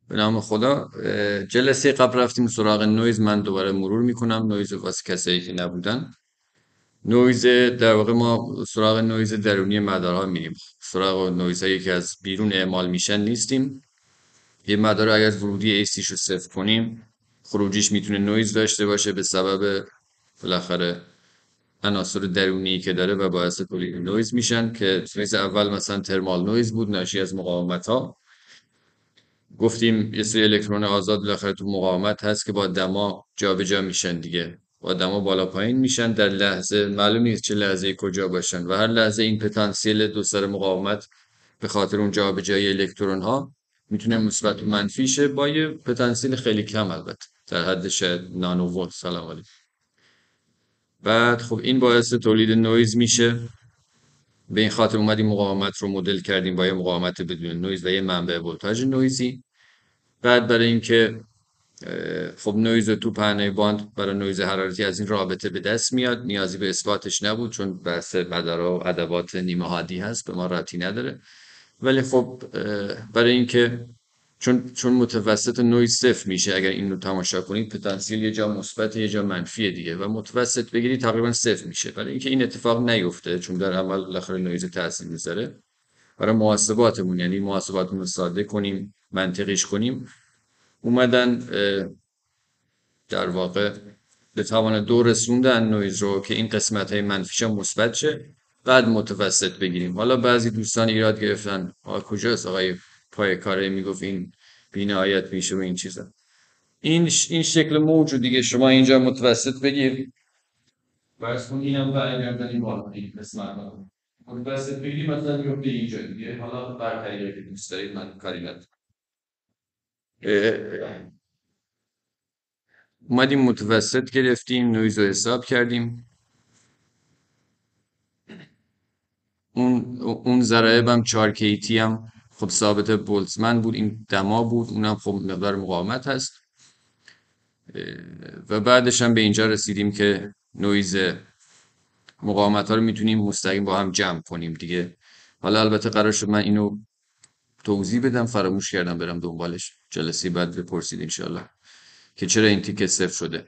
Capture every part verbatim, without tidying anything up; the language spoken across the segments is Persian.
به نام خدا. اه، جلسه قبل رفتیم سراغ نویز. من دوباره مرور میکنم نویز واسه کسایی که نبودن. نویز در واقع ما سراغ نویز درونی مدارها میریم، سراغ نویزهایی که از بیرون اعمال میشن نیستیم. یه مدار اگر ورودی ایسیش رو صفر کنیم، خروجیش میتونه نویز داشته باشه به سبب بالاخره عناصر درونی که داره و باعث تولید نویز میشن، که نویز اول مثلا ترمال نویز بود، ناشی از مقاومت ها. گفتیم یه سری الکترون آزاد بالاخره تو مقاومت هست که با دما جابجا میشن دیگه، با دما بالا پایین میشن در لحظه، معلوم نیست چه لحظه کجا باشن، و هر لحظه این پتانسیل دو سر مقاومت به خاطر اون جابجایی الکترون ها میتونه مثبت و منفی شه، با یه پتانسیل خیلی کم، البته در حد شاید نانو ولت. سلام علیکم. بعد خب این باعث تولید نویز میشه. به این خاطر اومدیم مقاومت رو مدل کردیم با یه مقاومت بدون نویز و یه منبع ولتاژ نویزی. بعد برای اینکه خب نویز تو پهنه باند برای نویز حرارتی از این رابطه به دست میاد، نیازی به اثباتش نبود چون بحث مدارا و ادوات نیمه حادی هست، به ما ربطی نداره. ولی خب برای اینکه چون چون متوسط نویز صفر میشه، اگر این رو تماشا کنید پتانسیل یه جا مثبت یه جا منفی دیگه، و متوسط بگیرید تقریبا صفر میشه. برای اینکه این اتفاق نیفته، چون در عمل بالاخره نویز تاثیر میذاره، برای محاسباتمون، یعنی محاسباتمون رو ساده کنیم، منطقیش کنیم، اومدن در واقع به توان دو رسوندن نویز رو که این قسمت های منفیش مثبت شه، بعد متوسط بگیریم. حالا بعضی دوستان ایراد گرفتن آقا کجاست آقای پای کاره میگفت این بی‌نهایت میشه و این چیزا. این این شکل موج دیگه شما اینجا متوسط بگیر، فرض کن اینم برگردونیم بالا، این قسمت رو متوسط بگیریم، مثلا میفته اینجا دیگه. حالا بر طریقی که دوست دارید، من کاری ندارم. اومدیم متوسط گرفتیم، نویز رو حساب کردیم. اون اون ضرایب هم چهار کیتی هم خب ثابت بولتزمن بود، این دما بود، اونم خب مقدار مقاومت هست. و بعدش هم به اینجا رسیدیم که نویز مقاومت ها رو میتونیم مستقیم با هم جمع کنیم دیگه. حالا البته قرار شد من اینو توضیح بدم، فراموش کردم برم دنبالش، جلسه بعد بپرسید انشالله که چرا این تیکه صفر شده.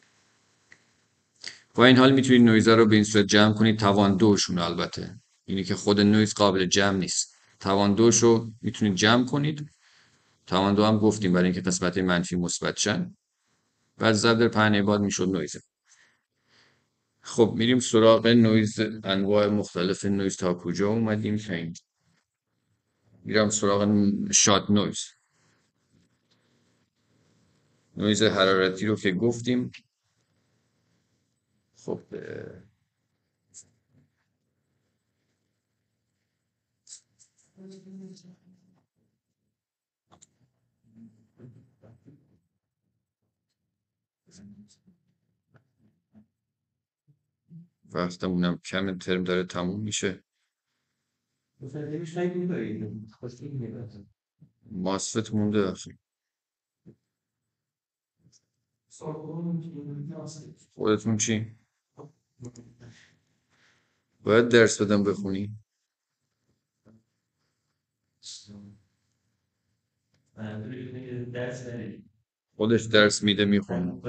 با این حال میتونید نویزها رو به این صورت جمع کنید، توان دوشون. البته اینی که خود نویز قابل جمع نیست، توان دوش رو میتونید جمع کنید. توان دو هم گفتیم برای اینکه قسمت منفی مثبت شن، بعد ضرب در پهنه باد میشد نویز. خب میریم سراغ نویز، انواع مختلف نویز تا کجا اومدیم که این میرم سراغ شات نویز. نویز حرارتی رو که گفتیم. خب وقتمونم کم، ترم داره تموم میشه. ماسفت مونده آخه. خودتون چی؟ باید درس بدم بخونی؟ خودش درس میده میخونه.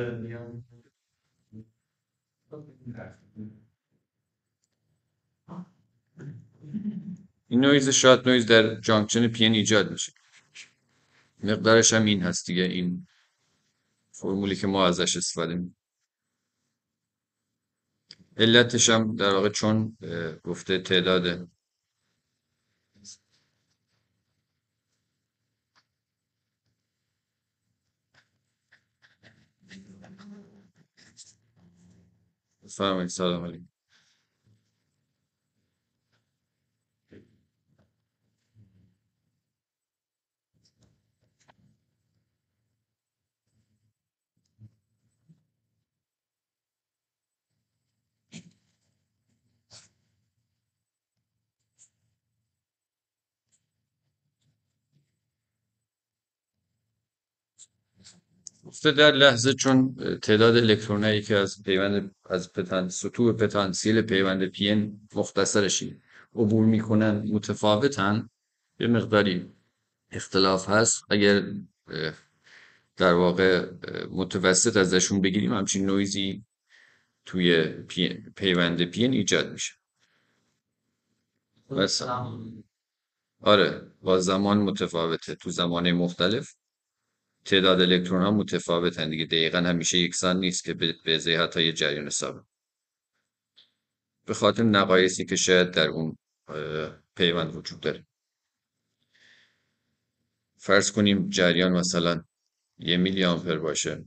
این نویز شات نویز در جانکشن پی ان ایجاد میشه. مقدارش هم این هست دیگه، این فرمولی که ما ازش استفاده میکنیم. علتش هم در واقع چون گفته تعداد فرمایید. سلام علیکم. گفته در لحظه چون تعداد الکترونایی که از پیوند از پتان سطوح پتانسیل پیوند پی ان مختصرشی عبور میکنن متفاوتن، یه مقداری اختلاف هست. اگر در واقع متوسط ازشون بگیریم همچین نویزی توی پی... پیوند پین ایجاد میشه. مثلا آره با زمان متفاوته، تو زمان مختلف تعداد الکترون ها متفاوتن دیگه، دقیقا همیشه یکسان نیست که به ازای حتی یه جریان ثابت، به خاطر نقایصی که شاید در اون پیوند وجود داره. فرض کنیم جریان مثلا یه میلی آمپر باشه،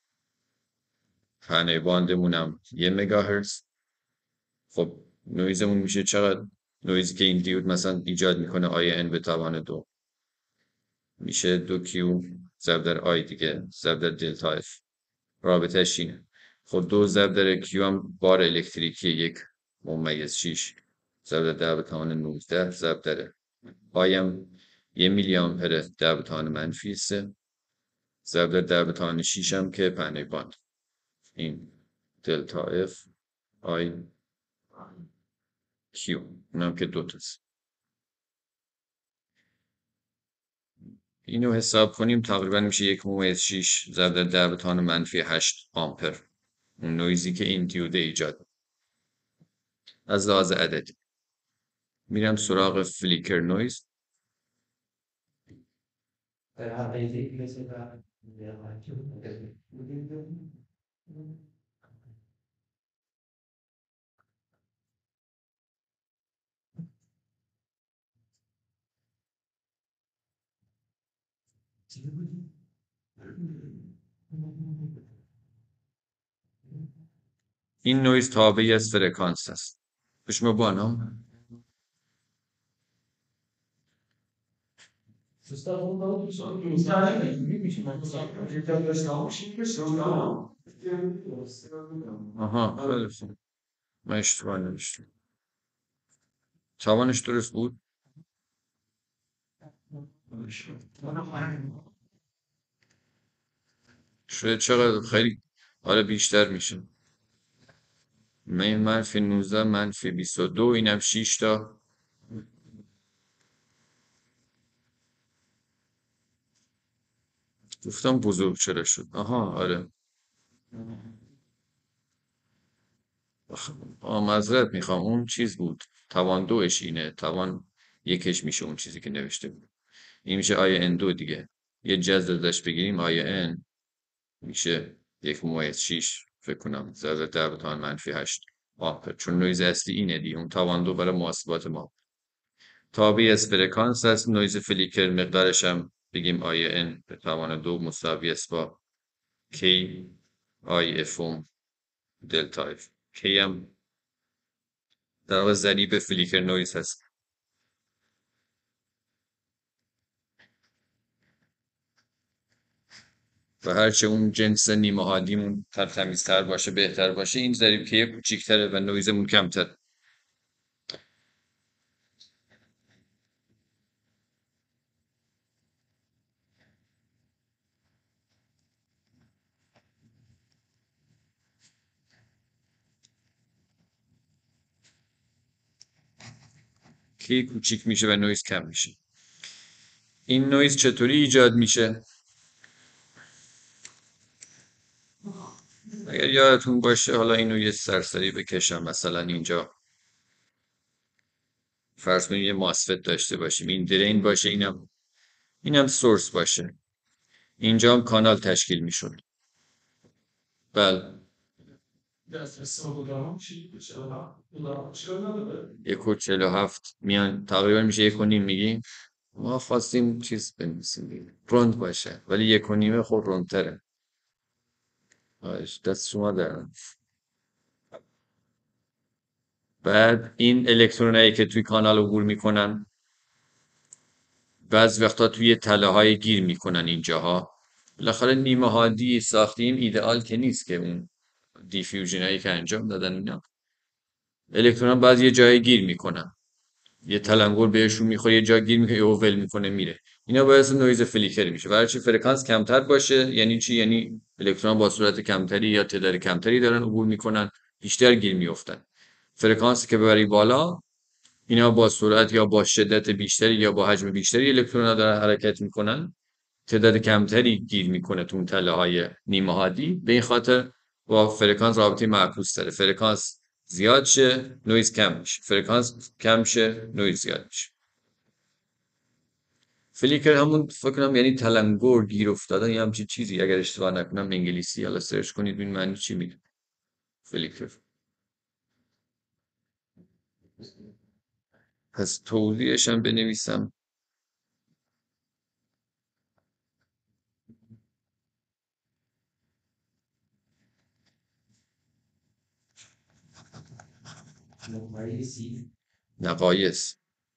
پهنه باندمون هم یه مگاهرتز. خب نویزمون میشه چقدر؟ نویزی که این دیود مثلا ایجاد میکنه آی ان به توان دو میشه دو کیو ضرب در آی دیگه ضرب در دلتا اف، رابطهش اینه. خب دو ضرب در کیو هم بار الکتریکی یک ممیز شیش ضرب در ده به توان نوزده ضرب در آی هم یه میلی آمپره ده به توان منفی سه ضرب در ده به توان شیش هم که پهنه باند، این دلتا اف آی کیو اونم که دوتاست. اینو حساب کنیم تقریبا میشه یک ممیز شیش ضرب در ده به توان منفی هشت آمپر، اون نویزی که این دیوده ایجاد از لحاظ عددی. میرم سراغ فلیکر نویز. این نویز تابعی از فرکانس است. بشما بانا آها خیلی خوب، من اشتباه نوشتم. توانش درست بود؟ شاید چقدر خیلی آره بیشتر میشه. من منفی نوزده منفی بیست و دو اینم شیش تا گفتم بزرگ چرا شد. آها آره آه معذرت میخوام، اون چیز بود توان دوش اینه، توان یکش میشه اون چیزی که نوشته بود. این میشه آی ان دو دیگه، یه جذر ازش بگیریم آی ان میشه یک ممیز شیش فکر کنم ضرب در به توان منفی هشت آمپر، چون نویز اصلی اینه دیگه، اون توان دو برای محاسبات ما تابع از فرکانس هست. نویز فلیکر مقدارش هم بگیم آی ان به توان دو مساوی است با کی آی اف اوم دلتا اف. کی هم در واقع ضریب فلیکر نویز هست و هرچه اون جنس نیمه حادیمون تمیزتر باشه بهتر باشه، این ضریب که کوچیک‌تره و نویزمون کمتر. کی کوچیک میشه و نویز کم میشه. این نویز چطوری ایجاد میشه؟ اگر یادتون باشه، حالا اینو یه سرسری بکشم، مثلا اینجا فرض کنید یه ماسفت داشته باشیم، این درین باشه، اینم اینم سورس باشه، اینجا هم کانال تشکیل میشد. بله یک و چهل و هفت میان تقریبا میشه یک و نیم میگیم. ما خواستیم چیز بنویسیم روند باشه ولی یک و نیمه خود روندتره. دست شما در. بعد این الکترونایی که توی کانال عبور میکنن بعض وقتا توی تله های گیر میکنن اینجاها. بالاخره نیمه هادی ساختیم، ایدئال که نیست که اون دیفیوژن هایی که انجام دادن اینا الکترون بعض یه جای گیر میکنن، یه تلنگر بهشون میخوره، یه جا گیر میکنه یهو ول میکنه میره. اینا باعث نویز فلیکر میشه. و هرچی فرکانس کمتر باشه یعنی چی؟ یعنی الکترون با سرعت کمتری یا تعداد کمتری دارن عبور میکنن، بیشتر گیر میافتن. فرکانسی که ببری بالا، اینا با سرعت یا با شدت بیشتری یا با حجم بیشتری الکترون ها دارن حرکت میکنن تعداد کمتری گیر میکنه تو اون تله های نیمه حادی. به این خاطر با فرکانس رابطه معکوس داره. فرکانس زیاد شه نویز کم میشه، فرکانس کم شه نویز زیاد میشه. فلیکر همون فکر کنم یعنی تلنگر، گیر افتادن یا همچین چیزی، اگر اشتباه نکنم انگلیسی. حالا سرچ کنید ببین معنی چی میده فلیکر. پس توضیحش هم بنویسم. نقایص.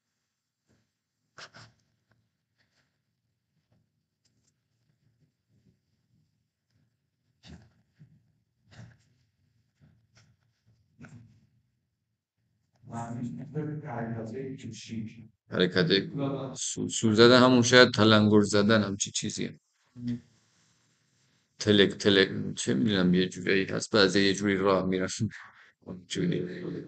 حرکت سو, سو زدن همون شاید تلنگر زدن همچی چیزیه. تلک تلک چه میدونم یه جوری هست، بعضی یه جوری راه میرن جوری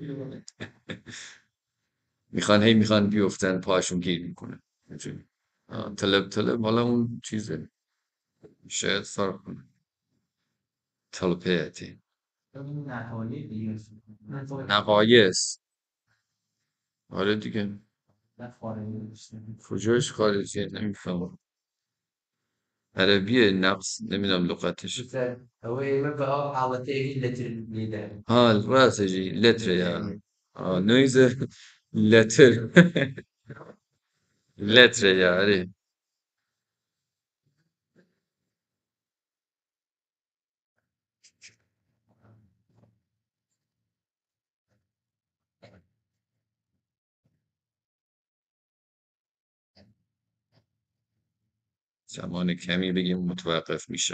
میخوان هی میخوان بیفتن پاشون گیر میکنه اینجوری. آه، تلپ تلپ حالا اون چیزه شاید فرق کنه. تلپیتی نقایص. آره دیگه. کجاش خارجیه نمیفهمم. عربیه نقص نمیدونم لغتش. ها راسجی لتر ya. Aa, neyse letter. Letre yani. زمان کمی بگیم متوقف میشه.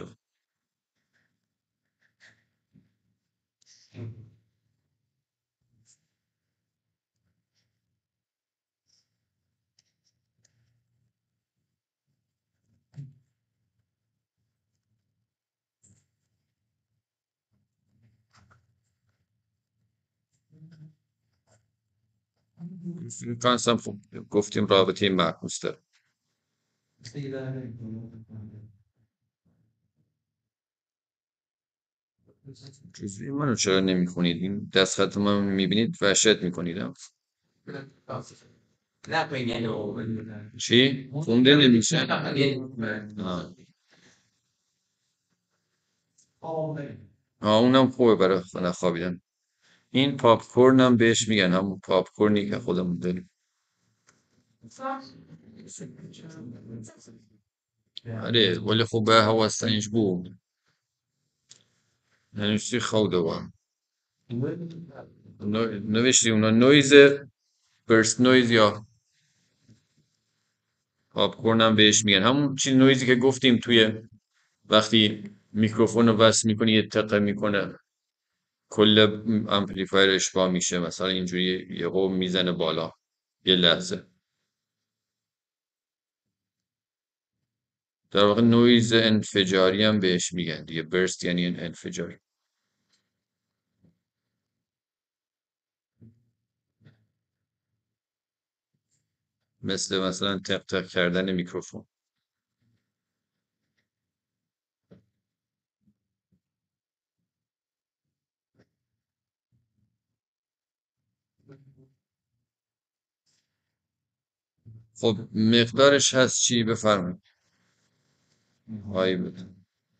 فرکانس هم خب گفتیم رابطه معکوس داره. جزوی منو چرا نمیخونید؟ این دست خط من میبینید وحشت میکنید. چی؟ خونده نمیشه؟ آه. آه اونم خوبه برای خوابیدن. این پاپکورن هم بهش میگن، همون پاپکورنی که خودمون داریم. آره ولی خب به حواستنش بود. نوشتی خودوان. نوشتی اونا نویز برست نویز یا پاپکورن هم بهش میگن. همون چیز نویزی که گفتیم توی وقتی میکروفون رو وصل میکنی یه تقه میکنه کل امپلیفایر اشباع میشه، مثلا اینجوری یه قوم میزنه بالا یه لحظه. در واقع نویز انفجاری هم بهش میگن دیگه. برست یعنی انفجاری. مثل مثلا تق تق کردن میکروفون. خب مقدارش هست چی؟ بفرمایید. آی بود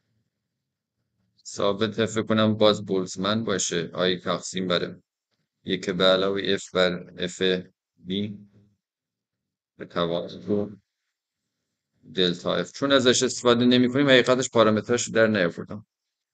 ثابت فکر کنم باز بولتزمن باشه. آی تقسیم بر یک به علاوه اف بر اف بی به توازن دلتا اف. چون ازش استفاده نمی کنیم حقیقتش پارامترش رو در نیاوردم.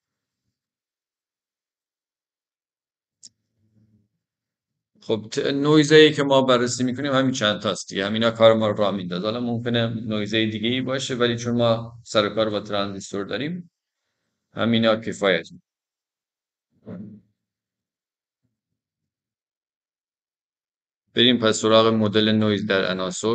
خب ت- نویزه‌ای که ما بررسی میکنیم همین چند تاست دیگه. همینا کار ما رو راه میندازه. حالا ممکنه نویزه دیگه ای باشه ولی چون ما سر و کار با ترانزیستور داریم همینا کفایت می‌کنه. بریم پس سراغ مدل نویز در عناصر.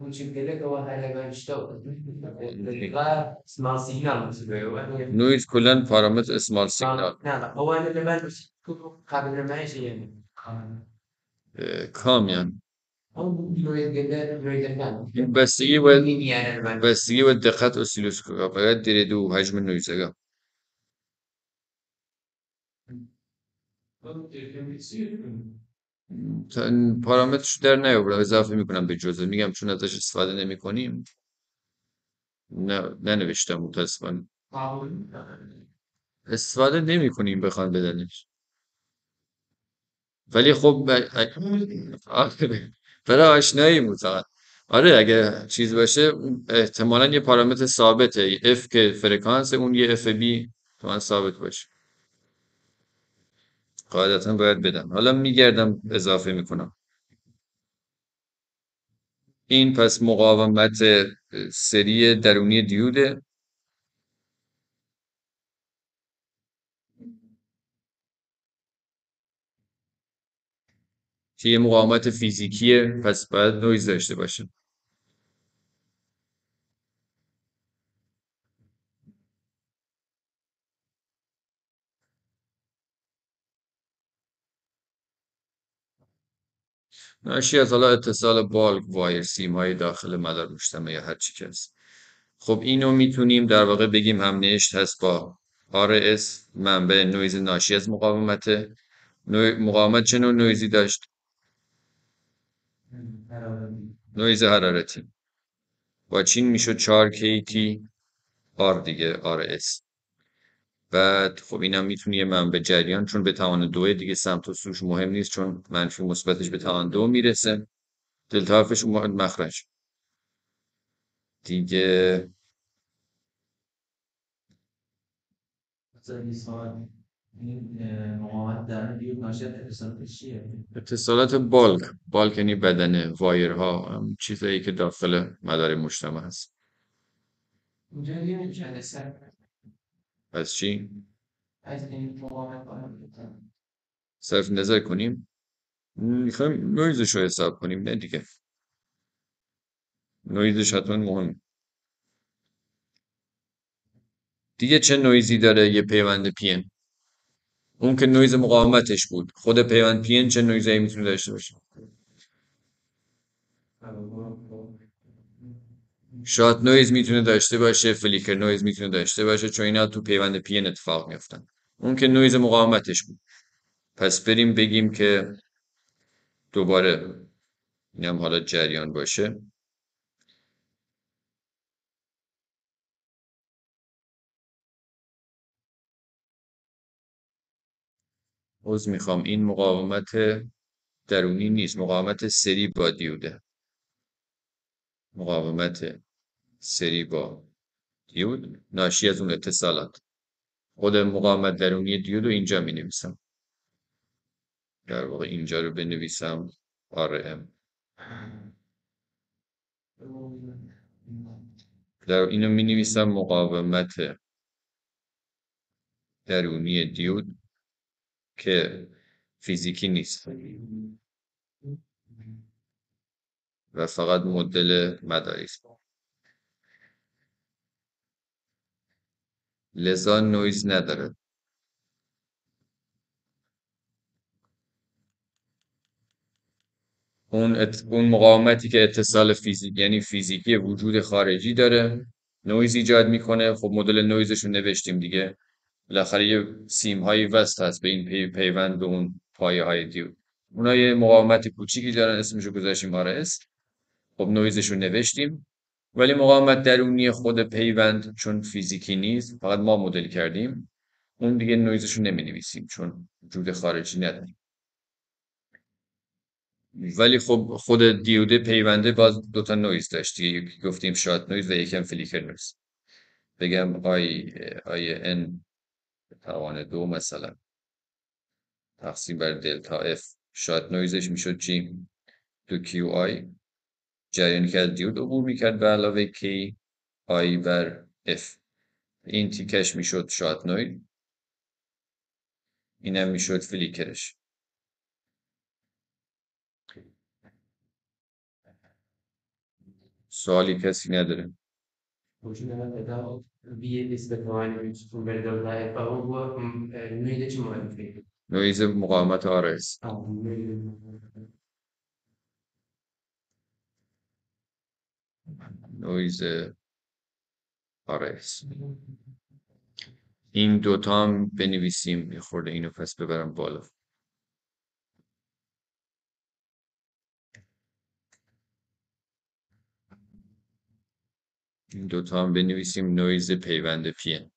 نویز کلا پارامتر اسمال سیگنال کامیان بستگی باید بستگی باید دقت اسیلوسکوپ باید دیره و حجم نویزگاه پارامترش در نیاوردم اضافه میکنم به جزء میگم چون ازش استفاده نمی کنیم نه ننوشتم متاسفانه استفاده نمی کنیم بخوام بدنش ولی خب ب... آره، برای آشنایی بود فقط آره اگه چیز باشه احتمالاً یه پارامتر ثابته F که فرکانس اون یه اف بی تو ثابت باشه قاعدتا باید بدم حالا میگردم اضافه میکنم این پس مقاومت سری درونی دیوده که یه مقاومت فیزیکیه پس باید نویز داشته باشه ناشی از حالا اتصال بالک وایر سیم های داخل مدار مجتمع یا هر چی که هست خب اینو میتونیم در واقع بگیم همنشت هست با آر اس منبع نویز ناشی از مقاومت نوع مقاومت چه نوع نویزی داشت نویز حرارتی با چین میشد چهار کی تی آر دیگه آر اس بعد خب اینم میتونه یه منبع جریان چون به توان دو دیگه سمت و سوش مهم نیست چون منفی مثبتش به توان دو میرسه دلتا افش مخرج دیگه اتصالات بالک بالک یعنی بدنه وایرها هم چیزایی که داخل مدار مجتمع هست پس چی؟ صرف نظر کنیم میخوایم نویزش رو حساب کنیم نه دیگه نویزش حتما مهم دیگه چه نویزی داره یه پیوند پین اون که نویز مقاومتش بود خود پیوند پین چه نویزایی میتونه داشته باشه شات نویز میتونه داشته باشه فلیکر نویز میتونه داشته باشه چون اینا تو پیوند پین اتفاق میافتن اون که نویز مقاومتش بود پس بریم بگیم که دوباره اینم حالا جریان باشه عذر میخوام این مقاومت درونی نیست مقاومت سری با دیوده مقاومت سری با دیود ناشی از اون اتصالات خود مقاومت درونی دیود رو اینجا می نویسم در واقع اینجا رو بنویسم آر ام در اینو می نویسم مقاومت درونی دیود که فیزیکی نیست و فقط مدل مداری است لذا نویز نداره اون, ات... اون مقاومتی که اتصال فیزیک یعنی فیزیکی وجود خارجی داره نویز ایجاد میکنه خب مدل نویزش رو نوشتیم دیگه بالاخره یه سیم هایی وصل هست به این پی... پیوند به اون پایه های دیود اونا یه مقاومت کوچیکی دارن اسمش رو گذاشتیم آر اس خب نویزش رو نوشتیم ولی مقاومت درونی خود پیوند چون فیزیکی نیست فقط ما مدل کردیم اون دیگه نویزش رو نمی نویسیم چون وجود خارجی نداریم ولی خب خود دیوده پیونده باز دوتا نویز داشت یکی گفتیم شات نویز و یکم فلیکر نویز بگم آی آی ان توان دو مثلا تقسیم بر دلتا اف شات نویزش میشد چی؟ دو کیو آی جریانی که از دیود عبور میکرد به علاوه کی آی بر اف این تیکش میشد شات نویز اینم میشد فلیکرش سوالی کسی نداره. Continuare da vie rispetto sul verità e paura, noi diciamo che نویز مقاومت آرایس. نویز آرایس. این دوتا هم بنویسیم، یه خورده اینو پس ببرم بالا. این دوتا هم بنویسیم نویز پیوند پی.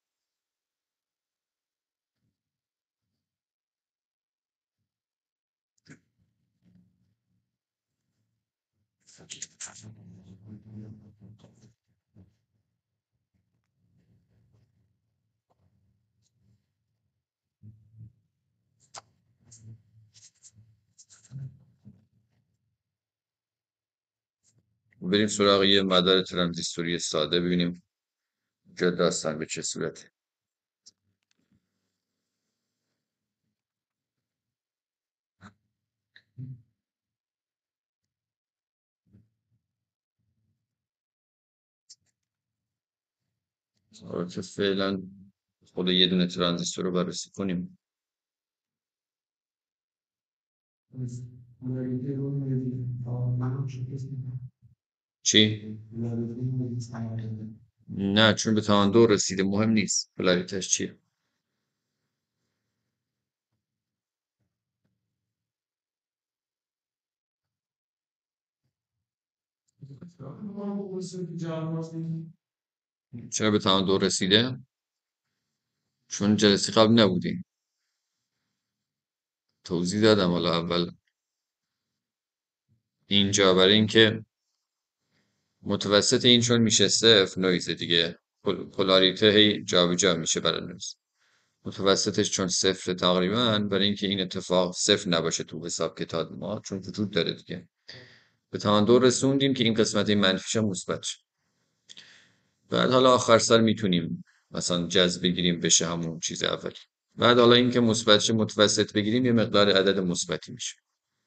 بریم سراغ یه مدار ترانزیستوری ساده ببینیم جا داستان به چه صورته. البته فعلا خود یه دونه ترانزیستور رو بررسی کنیم. چی؟ نه، چون به توان دو رسیده مهم نیست پولاریتش چیه. چرا به توان دو رسیده؟ چون جلسه قبل نبودیم، توضیح دادم. حالا اول اینجا برای اینکه متوسط این چون میشه صفر نویز دیگه، پولاریته هی جابجا میشه برای نویز. متوسطش چون صفر تقریبا، برای اینکه این اتفاق صفر نباشه تو حساب کتاب ما، چون وجود داره دیگه، به توان دو رسوندیم که این قسمت منفیش مثبت شه. بعد حالا آخر سر میتونیم مثلا جذر بگیریم بشه همون چیز اولی. بعد حالا این که مثبت شه متوسط بگیریم یه مقدار عدد مثبتی میشه.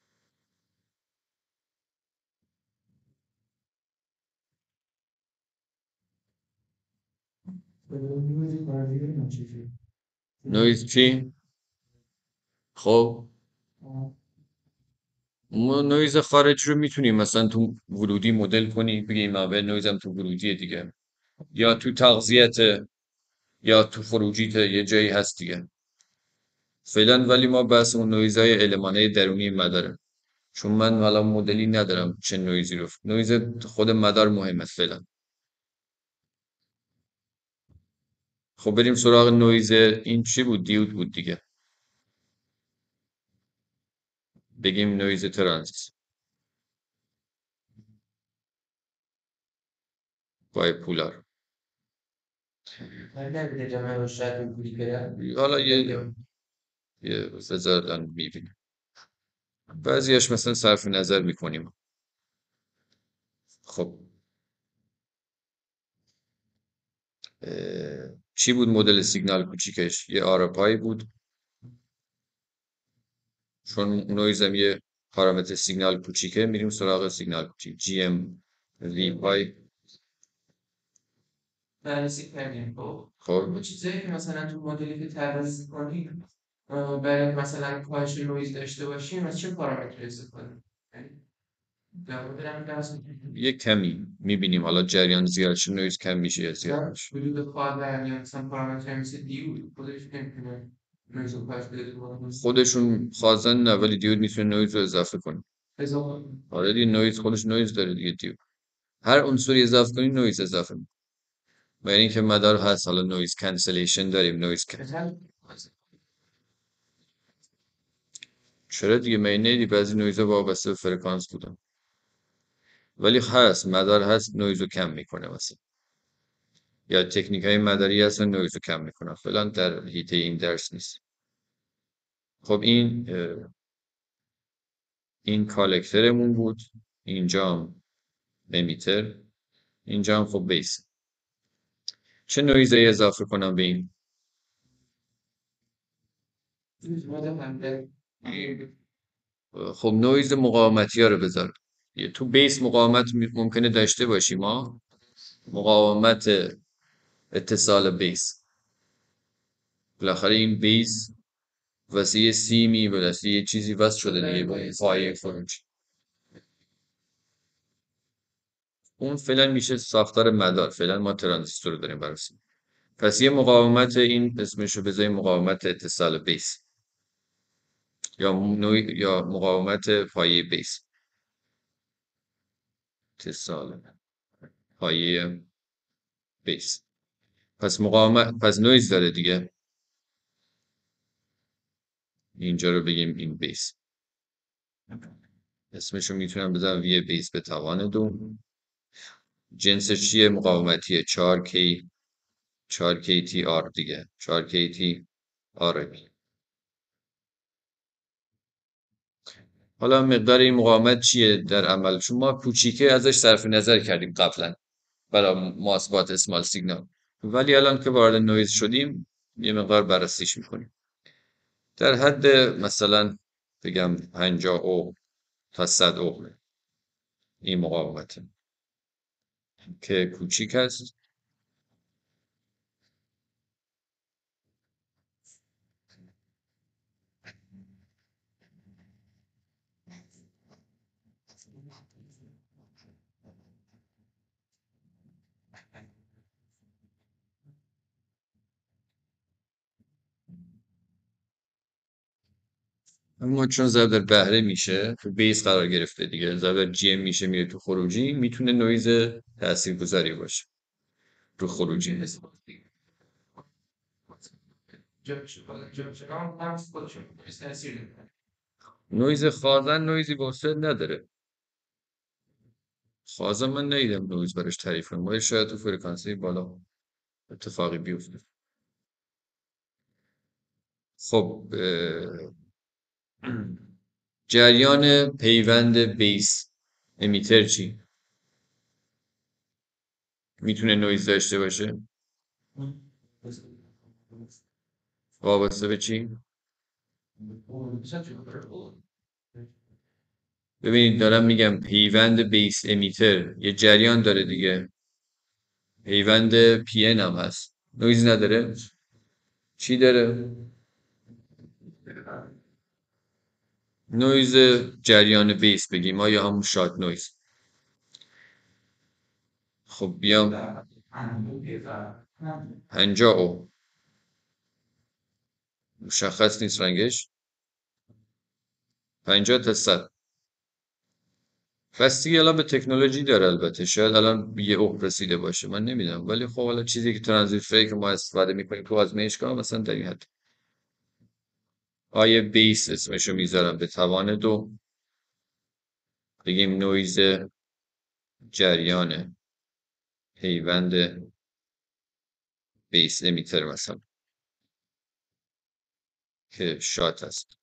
نویز چی؟ خب ما نویز خارج رو میتونیم مثلا تو ورودی مدل کنی، بگیم منبع نویزم تو ورودی دیگه، یا تو تغذیت، یا تو خروجیت، یه جایی هست دیگه. فعلا ولی ما بحث اون نویزهای المانه درونی مداره، چون من حالا مدلی ندارم چه نویزی رو. نویز خود مدار مهمه فعلا. خب بریم سراغ نویز. این چی بود؟ دیود بود دیگه. بگیم نویز ترانزیت بایپولار. حالا یه یه بذار میبینیم، بعضیش مثلا صرف نظر میکنیم. خب چی بود مدل سیگنال کوچیکش؟ یه آرپایی بود، چون نویزم یه پارامتر سیگنال کوچیکه میریم سراغ سیگنال کوچیک. جی ام وی پای. بررسی کردیم. خب خب اون چیزایی که مثلا تو مدلی که طراحی کنیم برای مثلا کاهش نویز داشته باشیم، از چه پارامتری استفاده کنیم؟ یه کمی میبینیم حالا جریان زیاد شه نویز کم میشه یا زیاد میشه. حدود خواهر یا مثلا پارامتر مثل دیود خودش نمیتونه نویز رو کاهش بده. خودشون خواستن نه، ولی دیود میتونه نویز رو اضافه کنه. اضافه آره دیگه، نویز خودش نویز داره دیگه. دیود هر عنصری اضافه کنی نویز اضافه میکنه. و یعنی که مدار هست، حالا نویز کنسلیشن داریم، نویز کن... چرا دیگه مینیدی بعضی نویزها وابسته به فرکانس بودن، ولی هست مدار هست نویز رو کم میکنه مثلا، یا تکنیک های مداری هستن نویز رو کم میکنن. فعلا در حیطه این درس نیست. خب این این کالکترمون بود، اینجا هم امیتر، اینجا هم خب بیس. چه نویزی اضافه کنم به این؟ خب نویز مقاومتی ها رو بذار. یه تو بیس مقاومت می- ممکنه داشته باشیم ما، مقاومت اتصال بیس. بالاخره این بیس واسه یه سیمی واسه یه چیزی وصل شده دیگه با پایه خروجی. اون فعلا میشه ساختار مدار. فعلا ما ترانزیستور رو داریم بررسی. پس یه مقاومت، این اسمشو بذاریم مقاومت اتصال بیس یا نوع یا مقاومت پایه بیس. اتصال پایه بیس. پس مقاومت، پس نویز داره دیگه. اینجا رو بگیم این بیس. اسمشو میتونم بذارم وی بیس به توان دو. جنسش چیه؟ مقاومتیه. چهار کی چهار کی تی آر دیگه. چهار کی تی آر. حالا مقدار این مقاومت چیه در عمل؟ چون ما کوچیکه ازش صرف نظر کردیم قبلا برای ماسبات اسمال سیگنال، ولی الان که وارد نویز شدیم یه مقدار بررسیش میکنیم. در حد مثلا بگم پنجاه اوم تا صد اوم این مقاومت که کوچیک است. اما چون ضرب در بهره میشه تو بیس قرار گرفته دیگه، ضرب در جی ام میشه میره تو خروجی، میتونه نویز تاثیرگذاری باشه رو خروجی. نویز خازن نویزی واسه نداره. خازن من ندیدم نویز براش تعریف کنم، ولی شاید تو فرکانسی بالا اتفاقی بیفته. خب جریان پیوند بیس امیتر چی؟ میتونه نویز داشته باشه؟ وابسته به چی؟ ببینید دارم میگم پیوند بیس امیتر یه جریان داره دیگه. پیوند پی ان هم هست. نویز نداره؟ چی داره؟ نویز جریان بیس بگیم ما، یا همون شات نویز. خب بیام پنجاه او مشخص نیست رنگش. پنجاه تا صد. بستگی الان به تکنولوژی داره البته. شاید الان یه اوه رسیده باشه من نمیدونم، ولی خب حالا چیزی که ترانزیستوری که ما استفاده میکنیم تو آزمایشگاه مثلا در این حد. آیه بیس اسمشو میذارم به توان دو. بگیم نویز جریان پیوند بیس امیتر مثلا که شات است.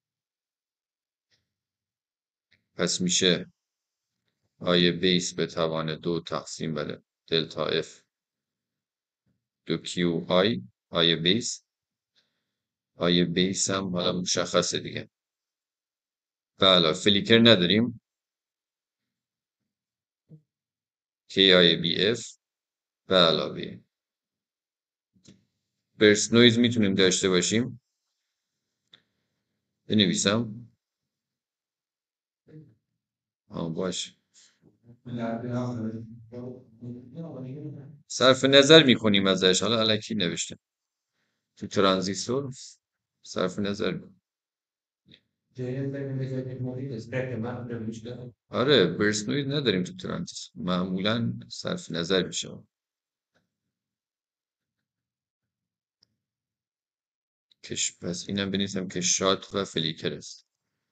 پس میشه آیه بیس به توان دو تقسیم بر دلتا اف دو کیو آی. آیه بیس آیه بیس هم حالا مشخصه دیگه. بله فلیکر نداریم. کی آیه بی اف به علاوه برست نویز میتونیم داشته باشیم. بنویسم. آه باش. صرف نظر میکنیم ازش. حالا الکی نوشته تو ترانزیستور صرف نظر میکنیم. آره برست نویز نداریم تو ترانزیستور، معمولا صرف نظر میشه. کش پس اینم بنویسم که شات و فلیکر است.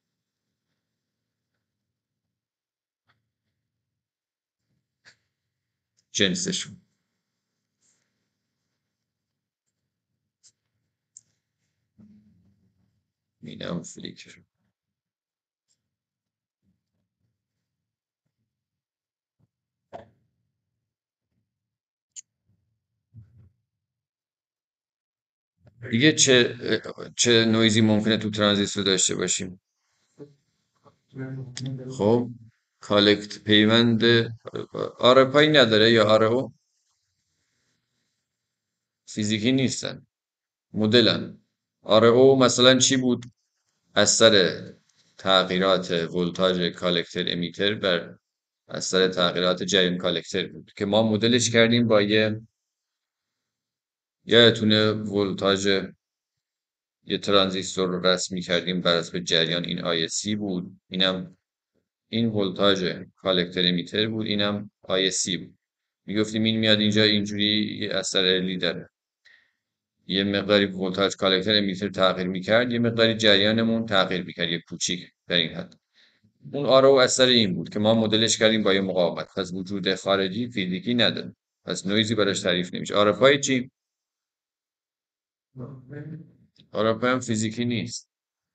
جنسشون اینم فلیکر. دیگه چه چه نویزی ممکنه تو ترانزیستور داشته باشیم؟ خب کالکت پیوند آره پایی نداره یا آره او فیزیکی نیستن مدلن آره او مثلا چی بود اثر تغییرات ولتاژ کالکتر امیتر بر اثر تغییرات جریان کالکتر بود که ما مدلش کردیم با یه یادتونه ولتاژ یه ترانزیستور رو رسم کردیم بر حسب جریان این آی سی بود اینم این ولتاژ کالکتر امیتر بود اینم آی سی بود میگفتیم این میاد اینجا اینجوری یه اثر الی داره یه مقداری ولتاژ کالکتر امیتر تغییر میکرد یه مقداری جریانمون تغییر میکرد یه کوچیک در این حد اون آرو اثر این بود که ما مدلش کردیم با یه مقاومت پس وجود خارجی فیزیکی نداره پس نویزی براش تعریف نمیشه آرپای چی آرپای هم فیزیکی نیست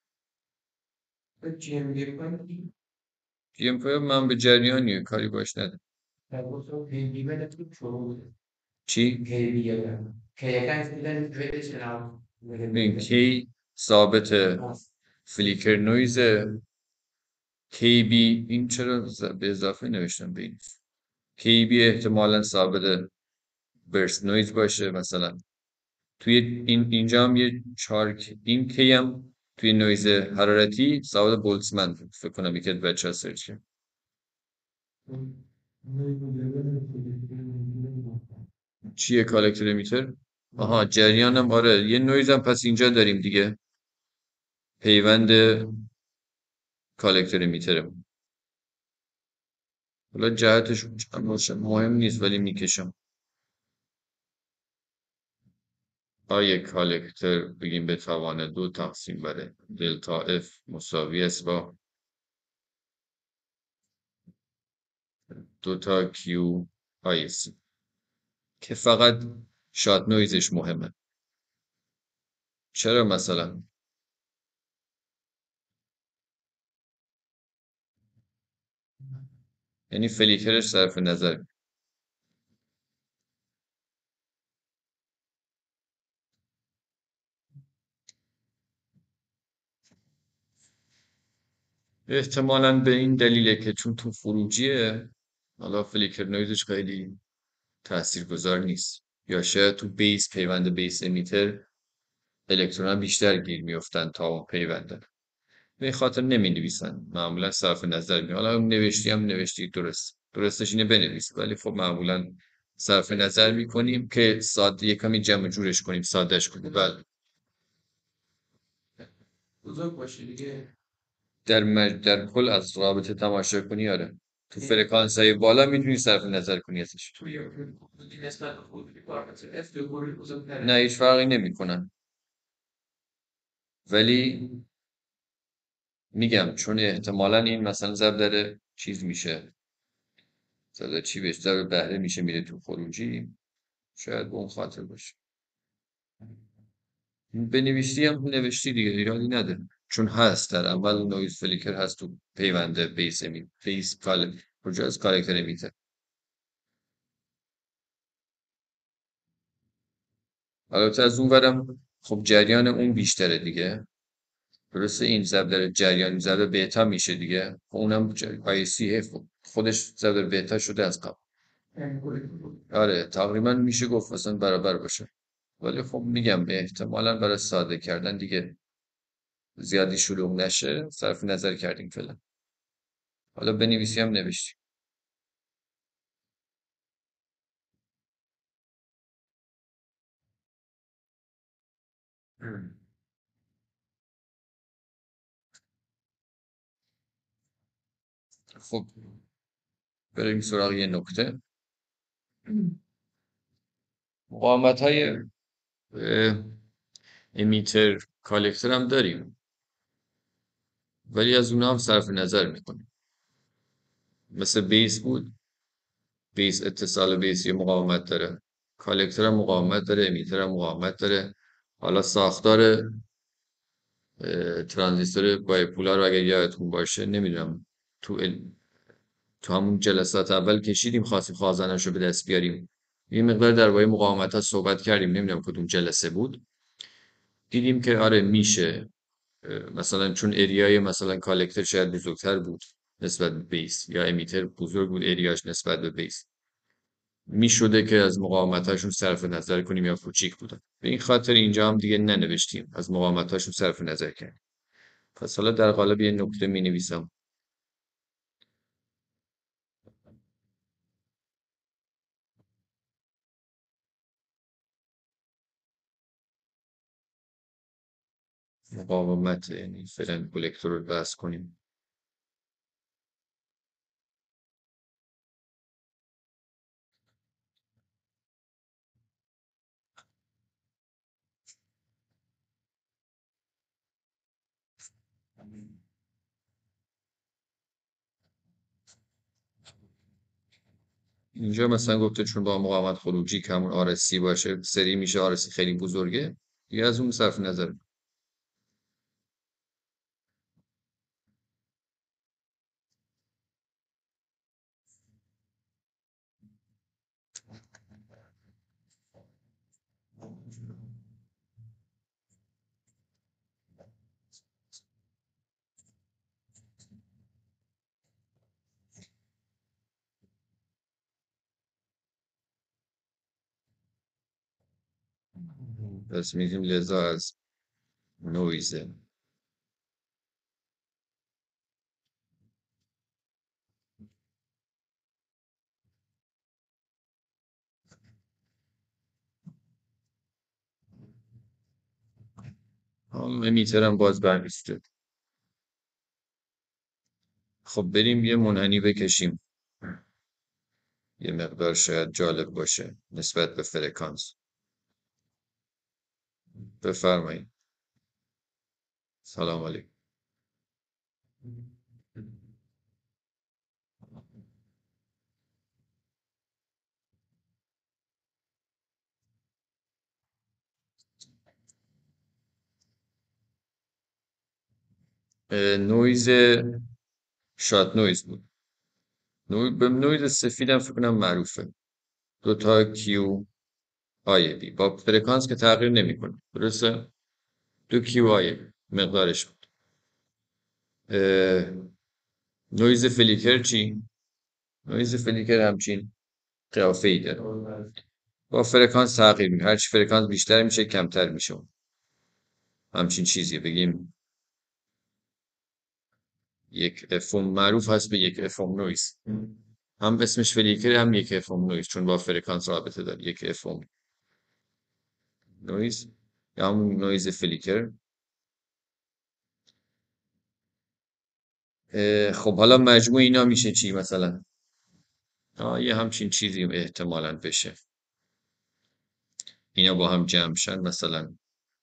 جی ام بی کنی پی ام پی من به جریانیه کاری باش نداره Agosto vive tutto ciò چی che via che anche lei vede ce l'ha این کی ثابت فلیکر نویز کی بی این چرا ز- به اضافه نوشتم به این کی بی احتمالاً ثابت برست نویز باشه مثلا توی این اینجا هم یه چارک این کی هم توی نویز حرارتی ثابت بولتزمن بود. فکر کنم یکی از بچه‌ها سرچ کرد چیه کالکتور امیتر آها جریانم آره یه نویز هم پس اینجا داریم دیگه پیوند کالکتور امیترمون حالا جهتش مهم نیست ولی میکشم آیه کالکتر بگیم به توان دو تقسیم بر دلتا اف مساوی است با دو تا کیو آی سی که فقط شات نویزش مهمه چرا مثلا یعنی فلیکرش صرف نظر احتمالاً به این دلیله که چون تو خروجیه حالا فلیکر نویزش خیلی تاثیرگذار نیست یا شاید تو بیس پیوند بیس امیتر الکترون بیشتر گیر میافتن تا اون پیونده به این خاطر نمی نویسن معمولا صرف نظر می حالا هم نوشتی هم نوشتی درست درستش اینه بنویس ولی خب معمولا صرف نظر می کنیم که ساده یه کمی جمع جورش کنیم سادهش کنیم بله بزرگ باشه دیگه در مج... در کل از رابطه تماشا کنی آره تو فرکانس های بالا میتونی صرف نظر کنی ازش توی خودی نسبت به خودی پارامتر اف دو گروهی بزرگتره نه هیچ فرقی نمیکنن ولی میگم چون احتمالاً این مثلا ضرب داره چیز میشه ضرب چی بهش ضرب بهره میشه میره تو خروجی شاید به اون خاطر باشه بنویسی هم نوشتی دیگه ایرادی نداره چون هست در اول نویز فلیکر هست تو پیوند بیس امی بیس کال کجاست کالکتر امیتر البته از اون ورم خب جریان اون بیشتره دیگه درسته این ضرب در جریان ضرب بتا میشه دیگه خب اونم آی سی خودش ضرب در بتا شده از قبل آره تقریبا میشه گفت اصلا برابر باشه ولی خب میگم احتمالاً برای ساده کردن دیگه زیادی شلوغ نشه صرف نظر کردیم فعلا حالا بنویسی هم نوشتیم خب بریم سراغ یه نکته مقاومت های امیتر کالکتر هم داریم ولی از اونها هم صرف نظر میکنیم مثل بیس بود بیس اتصال بیس یه مقاومت داره کالکتر هم مقاومت داره امیتر هم مقاومت داره حالا ساختار اه، ترانزیستور بایپولار رو اگر یادتون باشه نمیدونم تو ال... تو همون جلسات اول کشیدیم خواستیم خازنش رو به دست بیاریم یه مقدار درباره مقاومت ها صحبت کردیم نمیدونم کدوم جلسه بود دیدیم که آره میشه اه، مثلا چون اریای مثلا کالکتر شاید بزرگتر بود نسبت به بیس، یا امیتر بزرگ بود اریاش نسبت به بیس، میشده که از مقاومتاشون صرف نظر کنیم یا کوچیک بودن. به این خاطر اینجا هم دیگه ننوشتیم، از مقاومتاشون صرف نظر کردیم. پس حالا در قالب یه نکته می نویسم. مقاومت، یعنی فعلا کلکتور رو بحث کنیم. اینجا مثلا گفته چون با مقاومت خروجی که همون آرسی باشه سری میشه آرسی خیلی بزرگه، دیگه از اون صرف نظر. پس میگیم لذا از نویزه. هم امیترم باز برمیسته. خب بریم یه منحنی بکشیم، یه مقدار شاید جالب باشه نسبت به فرکانس. بفرمایید. سلام علیکم. اه، نویز شات نویز بود. نوی... به نویز سفیدم فکر کنم معروفه. دو تا کیو آی بی با فرکانس که تغییر نمیکنه، درسته؟ دو کیو آی مقدارش بود. اه، نویز فلیکر چی؟ نویز فلیکر همچین قیافه ای داره، با فرکانس تغییر میکنه، هرچی فرکانس بیشتر میشه کمتر میشه. همچین چیزی بگیم یک افم معروف هست به یک افم نویز، هم اسمش فلیکر هم یک افم نویز، چون با فرکانس رابطه داره. یک افم نویز یا همون نویز فلیکر. خب حالا مجموع اینا میشه چی مثلا؟ آه یه همچین چیزی احتمالاً بشه. اینا با هم جمع شن مثلا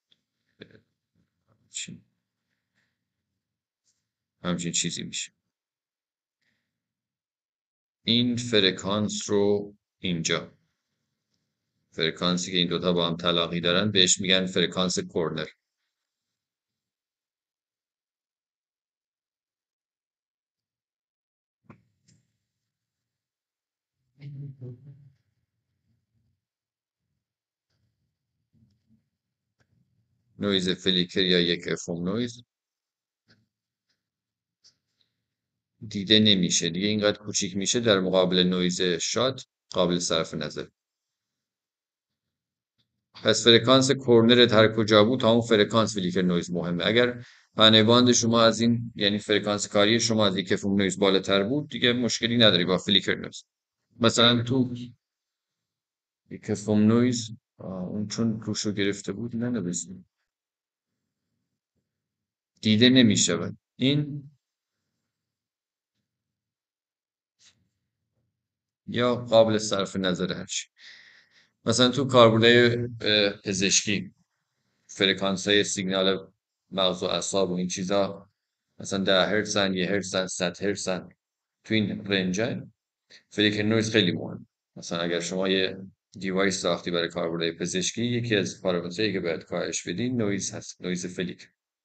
چی؟ همچین چیزی میشه. این فرکانس رو اینجا، فرکانسی که این دوتا با هم تلاقی دارن بهش میگن فرکانس کورنر. نویز فلیکر یا یک افم نویز دیده نمیشه دیگه، اینقدر کوچیک میشه در مقابل نویز شات قابل صرف نظر. پس فرکانس کورنرت هر کجا بود تا اون فرکانس فلیکر نویز مهمه. اگر پهنه باند شما از این، یعنی فرکانس کاری شما از یک افم نویز بالاتر بود دیگه مشکلی نداری با فلیکر نویز. مثلا تو یک افم نویز اون چون روشو گرفته بود ننویسیم، دیده نمیشود این، یا قابل صرف نظر هرچی. مثلا تو کاربردهای پزشکی فرکانس های سیگنال مغز و اعصاب و این چیزا مثلا ده هرتزن، یه هرتزن، صد هرتزن، تو این رنجن. فلیکر نویز خیلی مهم. مثلا اگر شما یه دیوایس ساختی برای کاربردهای پزشکی، یکی از پارامترهایی که باید کاهش بدین نویز هست، نویز فلیکر.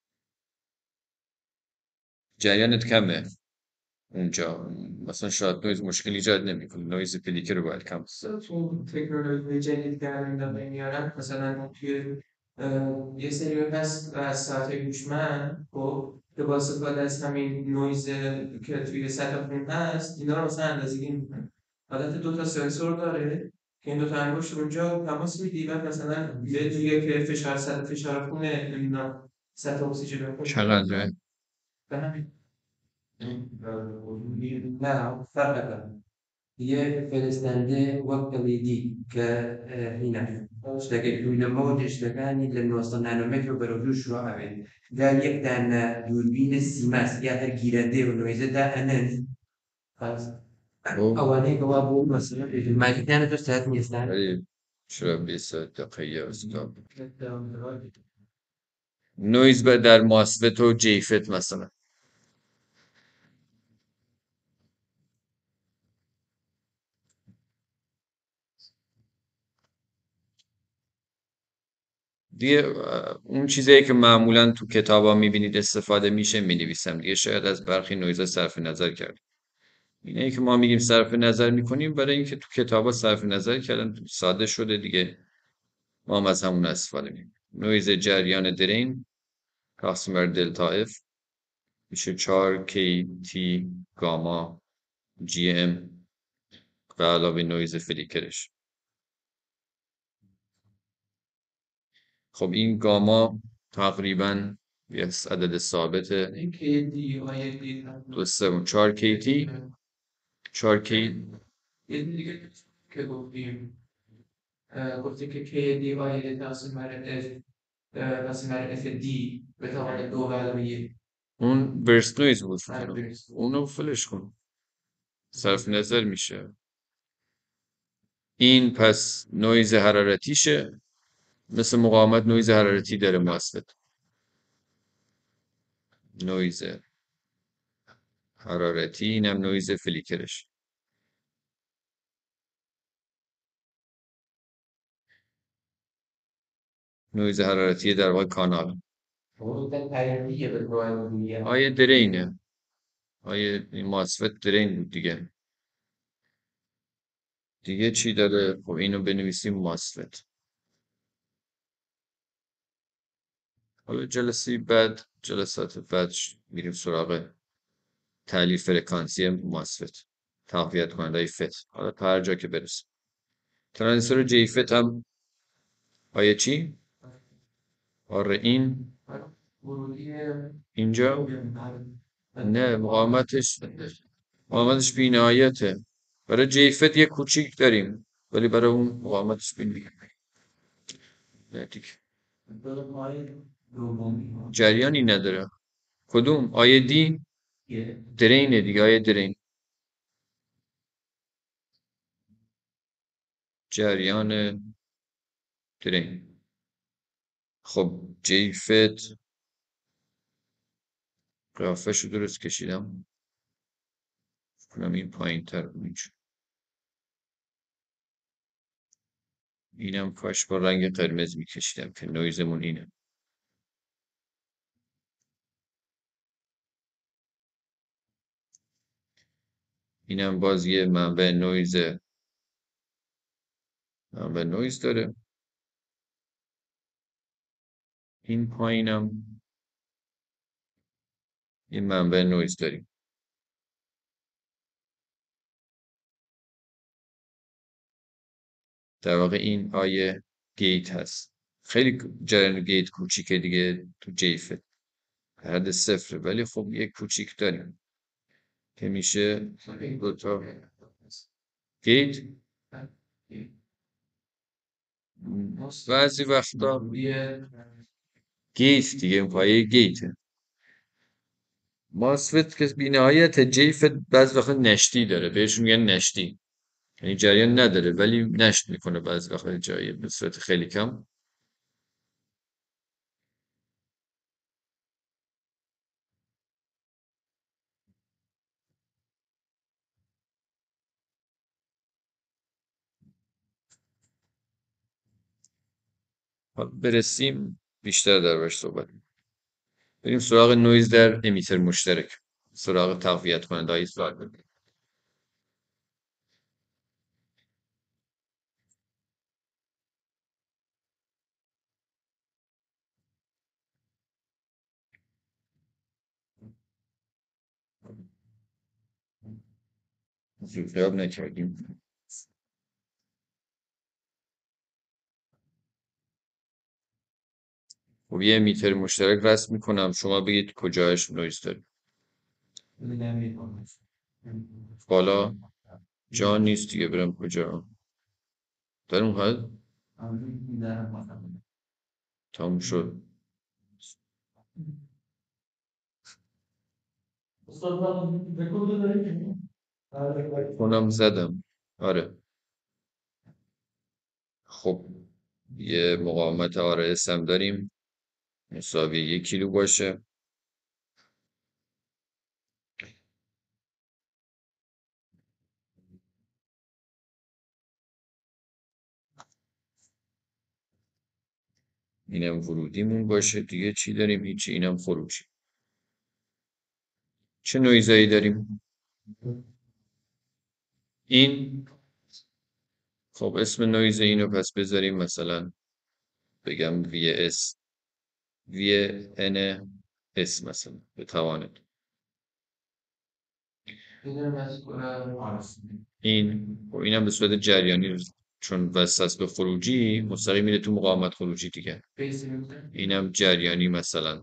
جریانت کمه اونجا، مثلا شاید نویز مشکل ایجاد نمیکنه، نویز فلیکر رو باید کم. تو تکنولوژی جدید که الان دارن میارن، مثلا توی اه، یه سری هست از ساعت هوشمند، خب که با استفاده از همین نویز که توی سطح خون هست اینا رو مثلا اندازه‌گیری میکنه. حالت دو تا سنسور داره که این دو تا انگشت اونجا تماس میدی بعد مثلا به جایی که فشار سطح فشار خون نمیدونم سطح اکسیژن خون چقدره؟ به همین نه فرق داره. یه فرستنده وەک ئەل ای دی کە هینە شتەکەی دوورنەمە و گەشتەکانی لە نۆسە نانۆمێتر و بەرەو دوو شووە ئەوێن دا یەک دانە دووربینە سیماس یا هەر گیرەندەی و نوێزەدا ئەنەن ئەوانەی کەوا بۆ مەسەلە مالیکیانە تۆ ساعت نیستان ولی چرا بیست دقیقه استاد نویز به در ماسفت و جیفت مثلا دیگه اون چیزایی که معمولا تو کتابا میبینید استفاده میشه مینویسم دیگه، شاید از برخی نویزا صرف نظر کردم. اینایی که ما میگیم صرف نظر میکنیم برای اینکه تو کتابا صرف نظر کردن ساده شده دیگه، ما هم از همون استفاده میکنیم. نویز جریان درین تقسیم بر دلتا اف میشه چهار کی تی گاما جی ام و علاوه نویز فلیکرش. خب این گاما تقریبا یه عدد ثابته این که دی آی دی دو سه چهار کی تی چهار کی یه دیگه که گفتیم گفتی که کی دی آی تقسیم بر اف تقسیم بر اف دی به توان دو و علاوه یک اون برست نویز بود فکر هر کنم. برس. اونو فلش کن صرف نظر میشه. این پس نویز حرارتیشه، مثل مقاومت نویز حرارتی داره ماسفت. نویز حرارتی اینم نویز فلیکرش. نویز حرارتی در واقع کانال. حدود پیامیه به روی دیگه آیه درینه، آیه این ماسفت درین بود دیگه. دیگه چی داره؟ خب اینو بنویسیم ماسفت. حالا جلسه بعد جلسات بعد میریم سراغ تحلیل فرکانسی ماسفت، تقویت کننده فت. حالا تا هر جا که برسیم. ترانزیستور جی فت هم آیه چی؟ آره این ورودی اینجا نه مقاومتش مقاومتش بی‌نهایته. برای جی فت یه کوچیک داریم ولی برای اون مقاومتش بی‌نهایته. نه دیگه جریانی نداره. کدوم؟ آیه دی درینه دیگه، آیه درین جریان درین. خب جی فت قیافش رو درست کشیدم کنم این پایین تر میشه. اینم کاش با رنگ قرمز میکشیدم که نویزمون اینه. اینم باز یه منبع نویز منبع نویز داره. این پایینم این منبع نویز داریم. در واقع این آیه گیت هست. خیلی جریان گیت کوچیکه دیگه تو جیفت حد صفره ولی خب یک کوچیک داریم که میشه دوتا گیت. بعضی وقتا گیت دیگه پایه گیته. ماسفت که بی نهایت جیفت بعضی وقتا نشتی داره بهشون میگن نشتی، یعنی جریان نداره ولی نشت میکنه بعضی وقتا جایی به صورت خیلی کم. برسیم بیشتر دربارش صحبت می‌کنیم. بریم سراغ نویز در امیتر مشترک، سراغ تقویت کننده های سوال بگیم. زودیاب نکردیم. خب یه میتر مشترک رسم میکنم، شما بگید کجاش نویز داریم. بالا جا نیست دیگه، برم کجا داریم خواهد تموم شد. خونم زدم. آره خب یه مقاومت آر اس هم داریم مساوی یک کیلو باشه. اینم ورودیمون باشه دیگه. چی داریم؟ هیچی. اینم خروجی. چه نویزایی داریم؟ این خب اسم نویز اینو پس بذاریم مثلا بگم وی اس وی ان اس مثلا به توانت. این خب اینم به صورت جریانی چون وصل به خروجی مستقیم میره تو مقاومت خروجی دیگه. اینم جریانی مثلا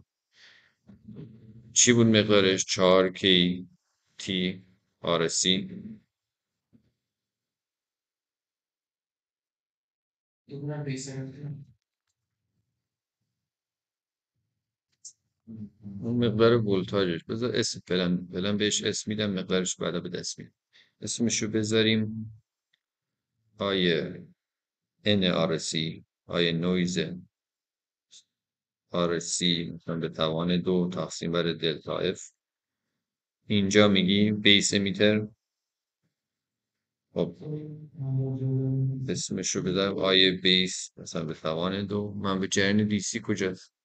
چی بود مقدارش؟ چهار کی تی آر سی. اون مقدار ولتاژش بذار اسم فعلا فعلا بهش اسم میدم، مقدارش بعدا به دست میاد. اسمشو بذاریم آیه ان آر سی، آیه نویز آر سی مثلا به توان دو تقسیم بر دلتا اف. اینجا میگی بیس میتر. خب اسمشو بذارم آیه بیس مثلا به توان دو. من به جریان دی سی کجاست؟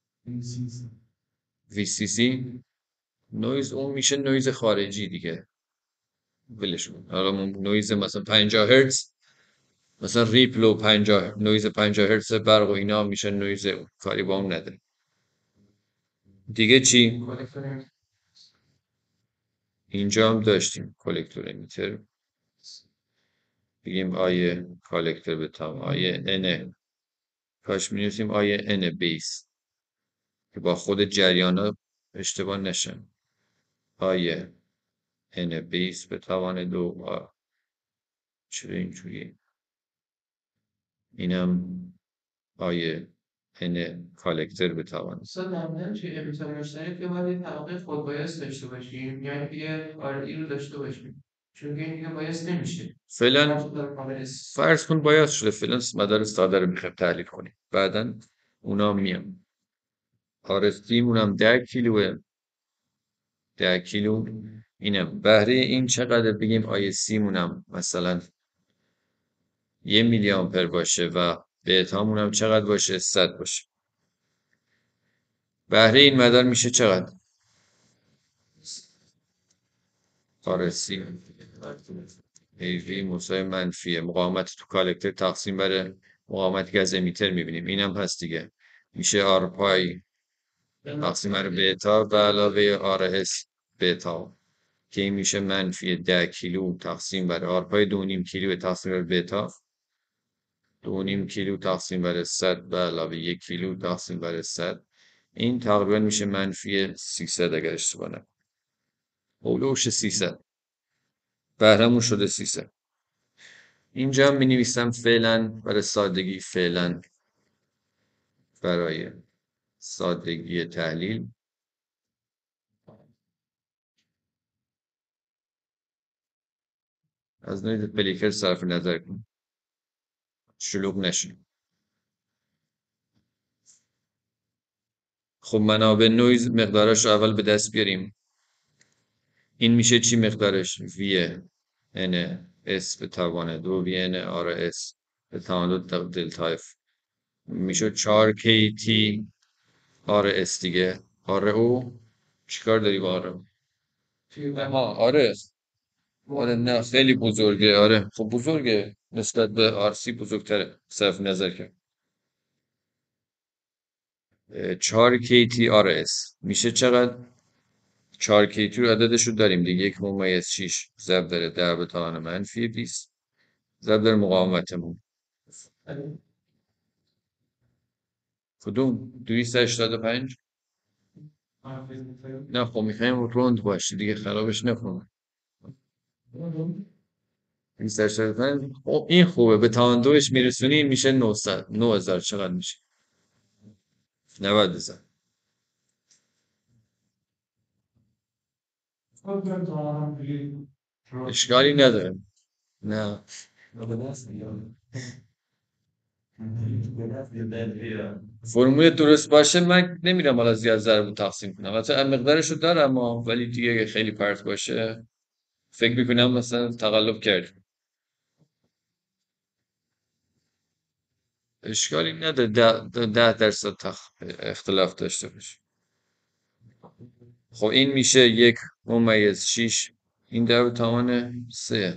وی سی سی نویز اون میشه نویز خارجی دیگه، ولش کن. حالا نویز مثلا پنجاه هرتز مثلا ریپلو پنجاه نویز پنجاه هرتز برق و اینا میشه نویز کاری با اون نداره دیگه. چی اینجا هم داشتیم کلکتور امیتر. بگیم آیه کالکتور به تمام آیه ان کاش می آیه ان بیس که با خود جریان ها اشتباه نشن. آیه ان بیس به توان دو. چرا اینجوری؟ اینم آیه ان کالکتور به توان. اصلا معمولا توی امیتر مشترک که باید یه طبقه خودبایاس داشته باشیم، یعنی یه آر ای رو داشته باشیم، چون این دیگه بایاس نمیشه. فعلا فرض کن بایاس شده، فعلا مدار ساده رو میخوایم تحلیل کنیم، بعدا اونا میان. آر اس دی مونم ده کیلوه، ده کیلو. اینم بهره این چقدر؟ بگیم آی سی مونم مثلا یه میلی آمپر باشه و بیتا مونم چقدر باشه؟ صد باشه. بهره این مدار میشه چقدر؟ آر سی ای وی مساوی منفیه مقاومت تو کالکتر تقسیم بر مقاومتی که از امیتر میبینیم. اینم هست دیگه، میشه آر پای تقسیم بر بیتا به علاوه آر اس بیتا که این میشه منفی ده کیلو تقسیم بر آر پای دو نیم کیلو تقسیم بر بیتا، دو نیم کیلو تقسیم بر صد به علاوه یک کیلو تقسیم بر صد. این تقریبا میشه منفی سیصد اگر اشتباه نکنم. اولوش سیصد بهرمون شده سیصد. اینجا هم می‌نویسم فعلا برای سادگی، فعلا برای سادگی تحلیل از نوع پلیکر صرف نظر کن شلوغ نشه. خب منابع نویز مقدارش رو اول به دست بیاریم. این میشه چی مقدارش؟ وی ان اس به توان دو وی ان آر اس به توان دو دلتا اف میشه چهار کی تی آر اس دیگه. آر او چیکار داری با آر او؟ آها آره آره نه خیلی بزرگه. آره خب بزرگه نسبت به آر سی بزرگتره صرف نظر کرد. چهار کی تی آر اس میشه چقدر؟ چهار کیتی رو عددش رو داریم دیگه، یک ممیز شیش ضرب در ده به توان منفی بیست ضرب در مقاومتمون کدوم؟ دویست و هشتاد و پنج. نه خب میخوایم روند باشه دیگه، خرابش نکنم. دویست و هشتاد و پنج خب این خوبه، به توان دوش میرسونی میشه نهصد. نه هزار چقدر میشه؟ نود هزار. اشکالی نداره. نه فرمول درست باشه من نمیرم حالا زیاد ضرب و تقسیم کنم، البته مقدارش رو دارم اما ولی دیگه خیلی پرت باشه فکر میکنم مثلا تقلب کردیم. اشکالی نداره ده, ده, ده درصد تخ... اختلاف داشته باشه. خب این میشه یک ممیز شیش این ده به توان سه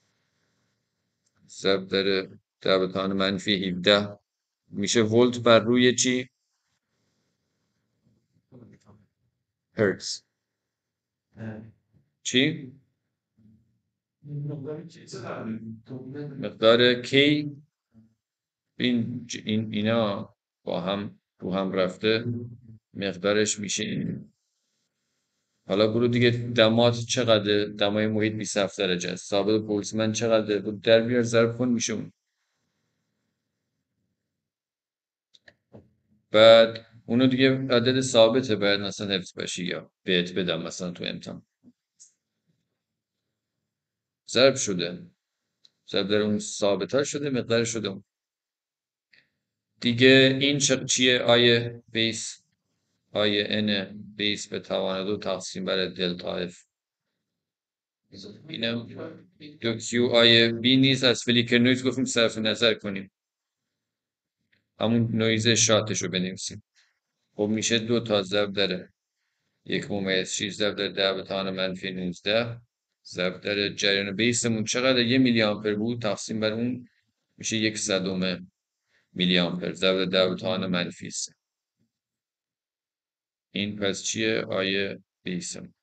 ضرب در ده به توان منفی هفده میشه ولت بر روی چی؟ هرتز. چی؟ مقدار کی این این اینا با هم رو هم رفته مقدارش میشه این. حالا برو دیگه دمات چقدر؟ دمای محیط بیست و هفت درجه است. ثابت بولتزمن چقدر؟ برو در بیار ضرب کن میشه اون. بعد اونو دیگه عدد ثابته باید مثلا حفظ باشی یا بهت بدم مثلا تو امتحان. ضرب شده، ضرب در اون ثابت‌ها شده مقدار شده اون. دیگه این چیه؟ آیه بیس آیه ان بیس به توان دو تقسیم بر دلتا اف. اینم دو کیو آیه بی نیز از فلیکر نویز گفتیم صرف نظر کنیم، همون نویز شاتش رو بنویسیم. خب میشه دو تا ضرب در یک ممیز شیش ضرب در ده به توان منفی نوزده ضرب در جریان بیسمون چقدر؟ یه میلی آمپر بود تقسیم بر اون میشه یک صدم میلی آمپر ضرب در ده به توان منفی سه. این پس چیه؟ آیه بیسم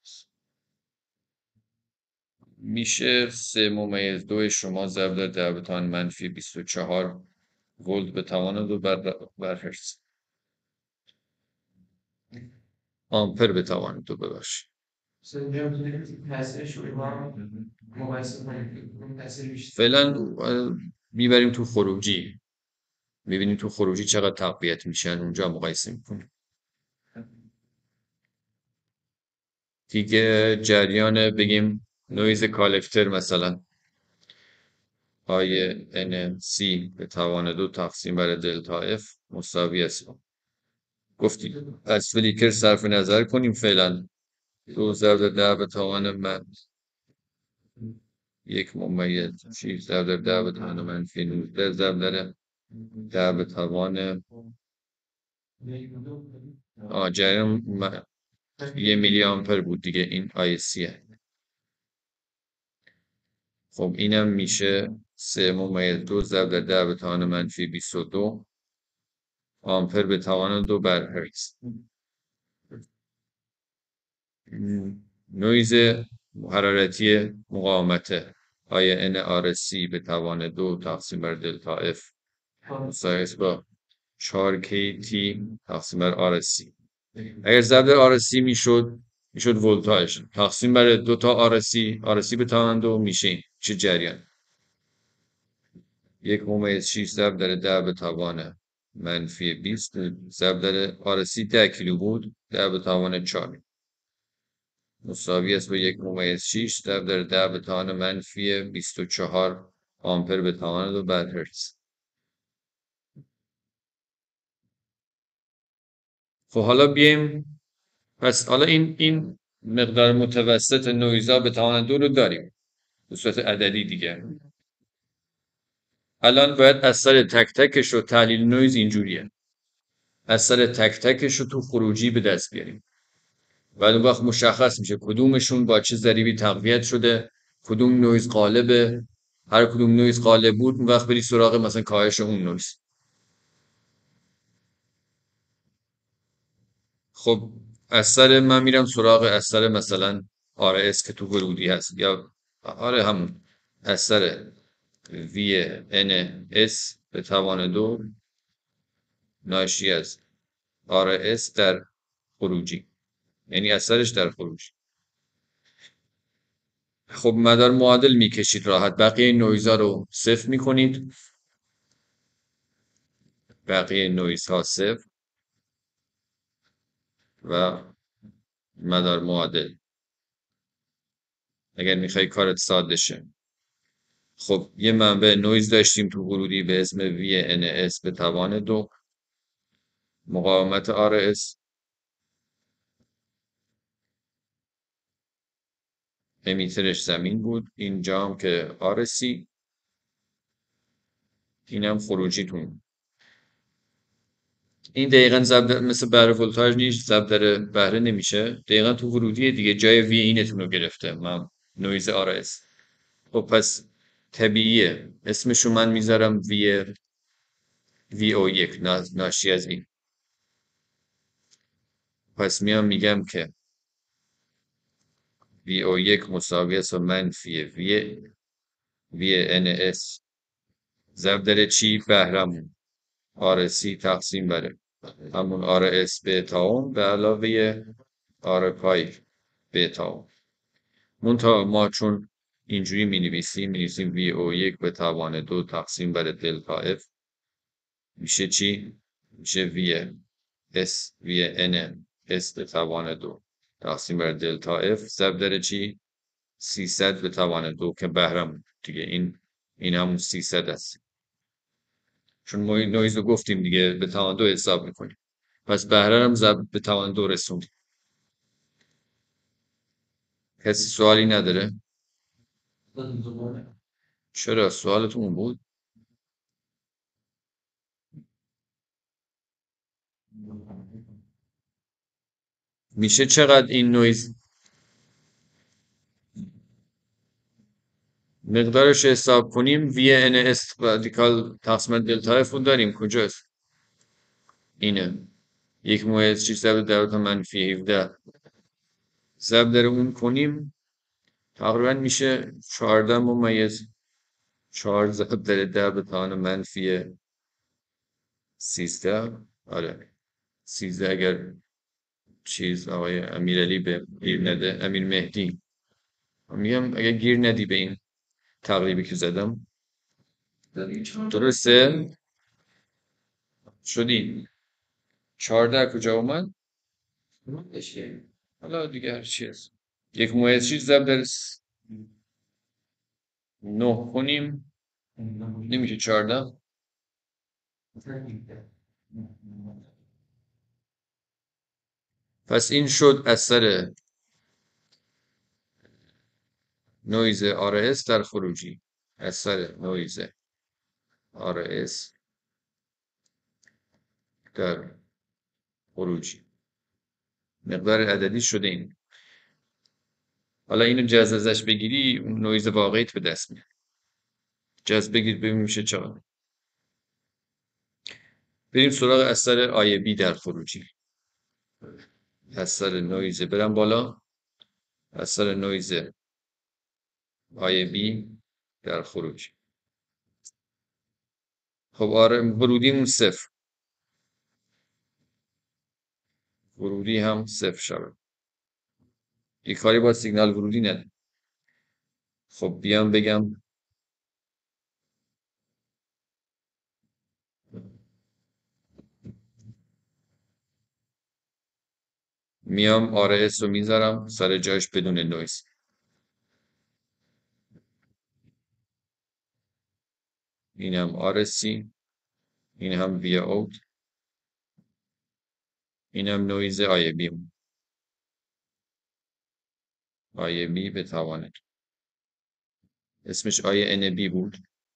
میشه سه ممیز دو شما ضرب در ده به توان منفی بیست و چهار ولت به توان دو بر, بر هرتز. آمپر به توان دو ببخشید. فعلا میبریم تو خروجی میبینیم تو خروجی چقدر تقویت میشن اونجا مقایسه میکنیم. دیگه جریان بگیم نویز کالکتر مثلا آیه ان سی به توان دو تقسیم بر دلتا اف مساوی است. گفتیم از فلیکر صرف نظر کنیم فعلا. دو ضرب ده به توان من یک ممیز شیش ضرب در ده به توان منفی نوزده ضرب در ده به توان آه جریان م... یه میلی آمپر بود دیگه این آی سیه. خب اینم میشه سه ممیز دو ضرب در ده به توان منفی بیست و دو آمپر به توان دو بر هرتز. نویز حرارتی مقاومت آی ان آر سی به توان دو تقسیم بر دلتا اف مساوی است با چهار کی تی تقسیم بر آر سی. اگر ضرب در آر سی میشد میشد ولتاژ تقسیم بر دو تا آر سی آر سی به توان دو میشه چه جریان یک ممیز شیش ضرب در ده به توان منفی بیست ضرب در آر سی ده کیلو بود ده به توان چهار مساوی است با یک ممیز شیش ضرب در ده به توان منفی بیست و چهار آمپر به توان دو بر هرتز. خب حالا بیایم پس حالا این این مقدار متوسط نویزا به توان دو رو داریم به صورت عددی دیگه. الان باید اثر تک تکش رو تحلیل نویز اینجوریه اثر تک تکش رو تو خروجی به دست بیاریم و اون وقت مشخص میشه کدومشون با چه ضریبی تقویت شده کدوم نویز غالبه. هر کدوم نویز غالب بود اون وقت بری سراغ مثلا کاهش اون نویز. خب اثر من میرم سراغ اثر مثلا آر اس که تو ورودی هست، یا آره همون اثر وی ان اس به توان دو ناشی از آر اس در خروجی، یعنی اثرش در خروجی. خب مدار معادل میکشید راحت، بقیه این نویزها رو صفر میکنید، بقیه نویزها صفر و مدار معادل اگر میخوای کارت ساده شه. خب یه منبع نویز داشتیم تو ورودی به اسم وی ان اس به توان دو، مقاومت آر اس، امیترش زمین بود، اینجا هم که آر سی، اینم خروجیتون. این دقیقاً ضرب مثل بهره ولتاژ نیست، ضرب در بهره نمیشه، دقیقاً تو ورودی دیگه جای وی اینتون رو گرفته من نویز آر اس. خب پس طبیعیه اسمشو من میذارم وی وی او یک ناشی از این. پس میام میگم که وی او یک مساوی است با منفی وی وی ان اس ضرب در چی؟ بهرمون آر سی تقسیم بر همون آر اس بتا اون به علاوه آر پای بتا اون. منتها ما چون اینجوری می نویسیم می نویسیم وی او یک به توان دو تقسیم بر دلتا اف میشه چی؟ میشه وی اس وی ان اس به توان دو تقسیم بر دلتا اف ضرب در چی؟ سیصد به توان دو که بهرم دیگه، این این همون سیصد است، چون ما این نویز رو گفتیم دیگه به توان دو حساب میکنیم، پس بهره هم ضرب به توان دو رسوندیم. کسی سوالی نداره؟ چرا سوالتون اون بود؟ میشه چقدر این نویز مقدارش حساب کنیم؟ وی ان اس رادیکال تقسیم دلتا اف رو داریم کجاست؟ اینه یک مویز شش ضرب در تا منفی هفده ضرب در اون کنیم تقریبا میشه چهارده ممیز چهار ضرب در ده به توان منفی سیزده. آره سیزده اگر چیز آقای امیرعلی به گیر نده، امیر مهدی، میگم اگر گیر ندی به این تقریبی که زدم درسته شدی. چهارده کجا اومد؟ حالا دیگه هر چی هست یک مویز شیش ضرب در نه کنیم نمیشه چهارده. پس این شد اثر نویز آر اس در خروجی، اثر نویز آر اس در خروجی مقدار عددی شده این. حالا اینو جذر ازش بگیری اون نویز واقعیت به دست میاد. جذر بگیر ببین میشه چقدر. بریم سراغ اثر آی بی در خروجی. اثر نویز برم بالا، اثر نویز آی بی در خروجی. خب آره ورودیمون صفر، ورودی هم صفر شود، یک کاری با سیگنال ورودی نده. خب بیام بگم میام آر اس رو میذارم سر جاش بدون نویز، این هم آر سی، این هم وی اوت، این هم نویز آی بی، آی بی به توان اسمش آی ان بی بود،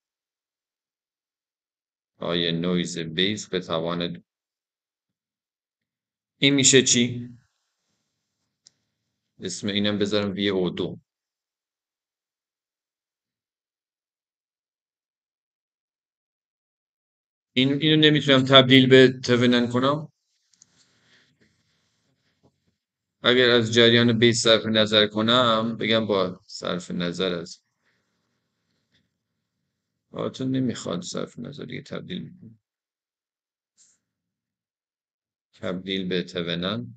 آی نویز بیس به توان. این میشه چی؟ اسم اینم بذارم وی او دو. این اینو نمیتونم تبدیل به تونن کنم؟ اگر از جریان بیس صرف نظر کنم بگم با صرف نظر از آتون نمیخواد صرف نظر دیگه تبدیل میکنم تبدیل به تونن.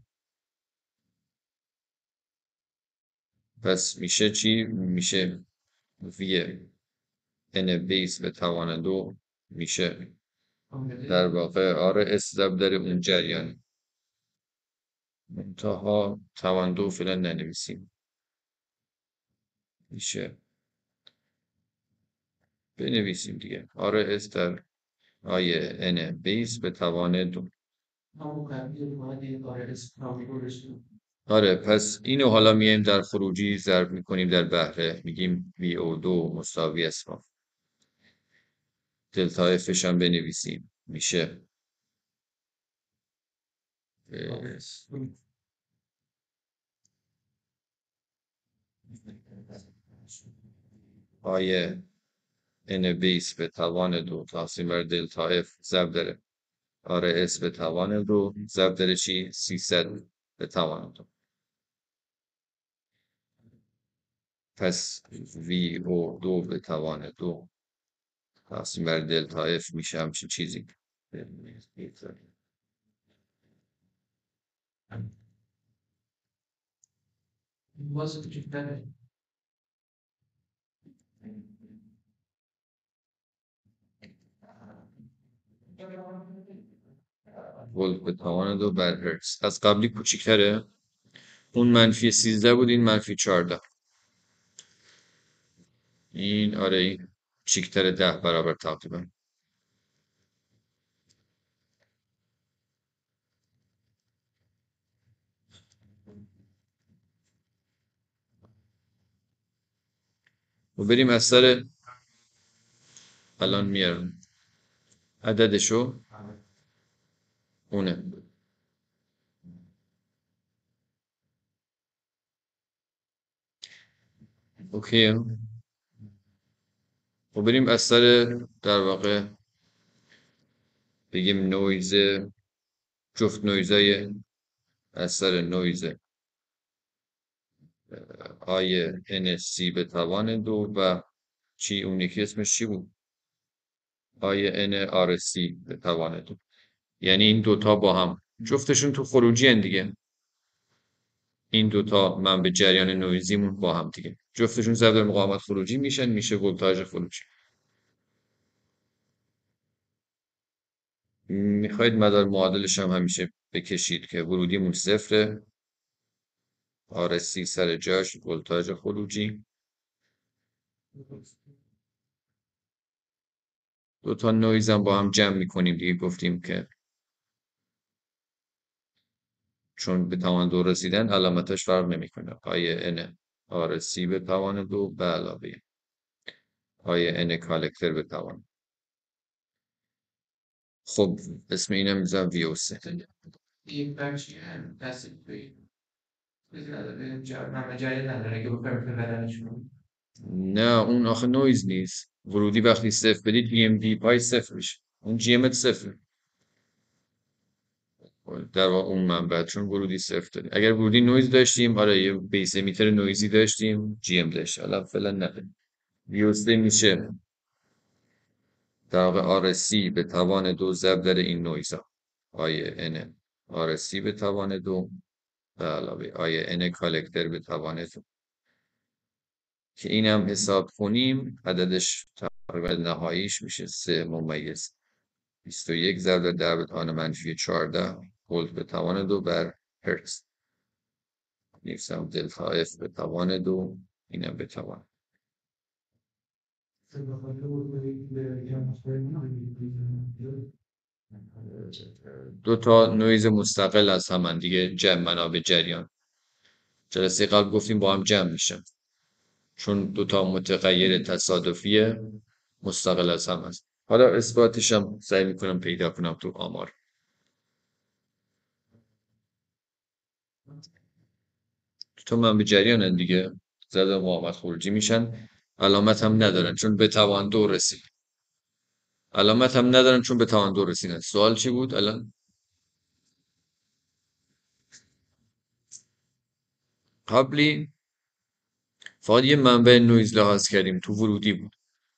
پس میشه چی؟ میشه وی ان بیس به توان دو میشه در واقع آره اس ضرب در اون جریان. منتها توان دو فعلا ننویسیم، میشه بنویسیم دیگه آره اس در آیه ان بیس به توان دو. آره پس اینو حالا میایم در خروجی ضرب میکنیم در بهره، میگیم وی او دو مساوی است با دلتا افش هم بنویسیم، میشه آیه ان بیس به توان دو تقسیم بر دلتا اف ضرب داره آره اس به توان دو ضرب داره چی؟ سیصد به توان دو. پس وی او دو به توان دو تقسیم بر دلتا اف میشه همچین چیزی. باز کوچکتره. ولت به توان دو بر هرتز از قبلی کوچیکتره. اون منفی سیزده بود این منفی چهارده. این آره این کوچیکتره ده برابر تقریبا. و بریم از سر الان میارم عددشو اونه اوکی. و بریم از سر در واقع بگیم نویز جفت نویزای از سر نویز آی ان سی به توان دو و چی اون یکی اسمش چی بود؟ آی ان آر سی به توان دو. یعنی این دوتا با هم جفتشون تو خروجی هن دیگه. این دوتا من به جریان نویزیمون با هم دیگه جفتشون ضرب در مقاومت خروجی میشن، میشه ولتاژ خروجی. میخواید مدار معادلش هم همیشه بکشید که ورودیمون صفره آر سی سر جاش ولتاژ خروجی. دو تا نویز هم با هم جمع میکنیم دیگه گفتیم که چون به توان دو رسیدن علامتش فرق نمیکنه. آیه ان آر سی به توان دو به علاوه آیه ان کالکتر به توان. خب اسم اینم میذارم وی او سه. یک بخشی هم دست توی جایی نداره که بکنم که بدنشون. نه اون آخه نویز نیست. ورودی وقتی صفر بدید وی ام دی پای صفر میشه، اون جی ام صفر در واقع اون منبع چون ورودی صفر داریم. اگر ورودی نویز داشتیم آره یه بیس امیتر نویزی داشتیم جی ام داشت. حالا فعلا نداریم. وی او سه میشه در واقع آر سی به توان دو ضرب در این نویزا آیه ان آر سی به توان دو به علاوه آیه ان کالکتر به توان دو که اینم حساب کنیم عددش تقریبا نهاییش میشه سه ممیز بیست و یک ضرب در ده به توان منفی چهارده ولت به توان دو بر هرتز. نویسم دلتا اف به توان دو اینم به توان. دو تا نویز مستقل از هم دیگه جمع منابع جریان. جلسه قبل گفتیم با هم جمع میشن چون دو تا متغیر تصادفی مستقل از هم هست. حالا اثباتش هم سعی میکنم پیدا کنم تو آمار. دو تا منبع جریان دیگه زد مقاومت خروجی میشن. علامت هم ندارن چون به توان دو رسید. علامت هم ندارن چون به توان دو رسیدن. سوال چی بود الان؟ قبلی فقط یه منبع نویز لحاظ کردیم تو ورودی بود،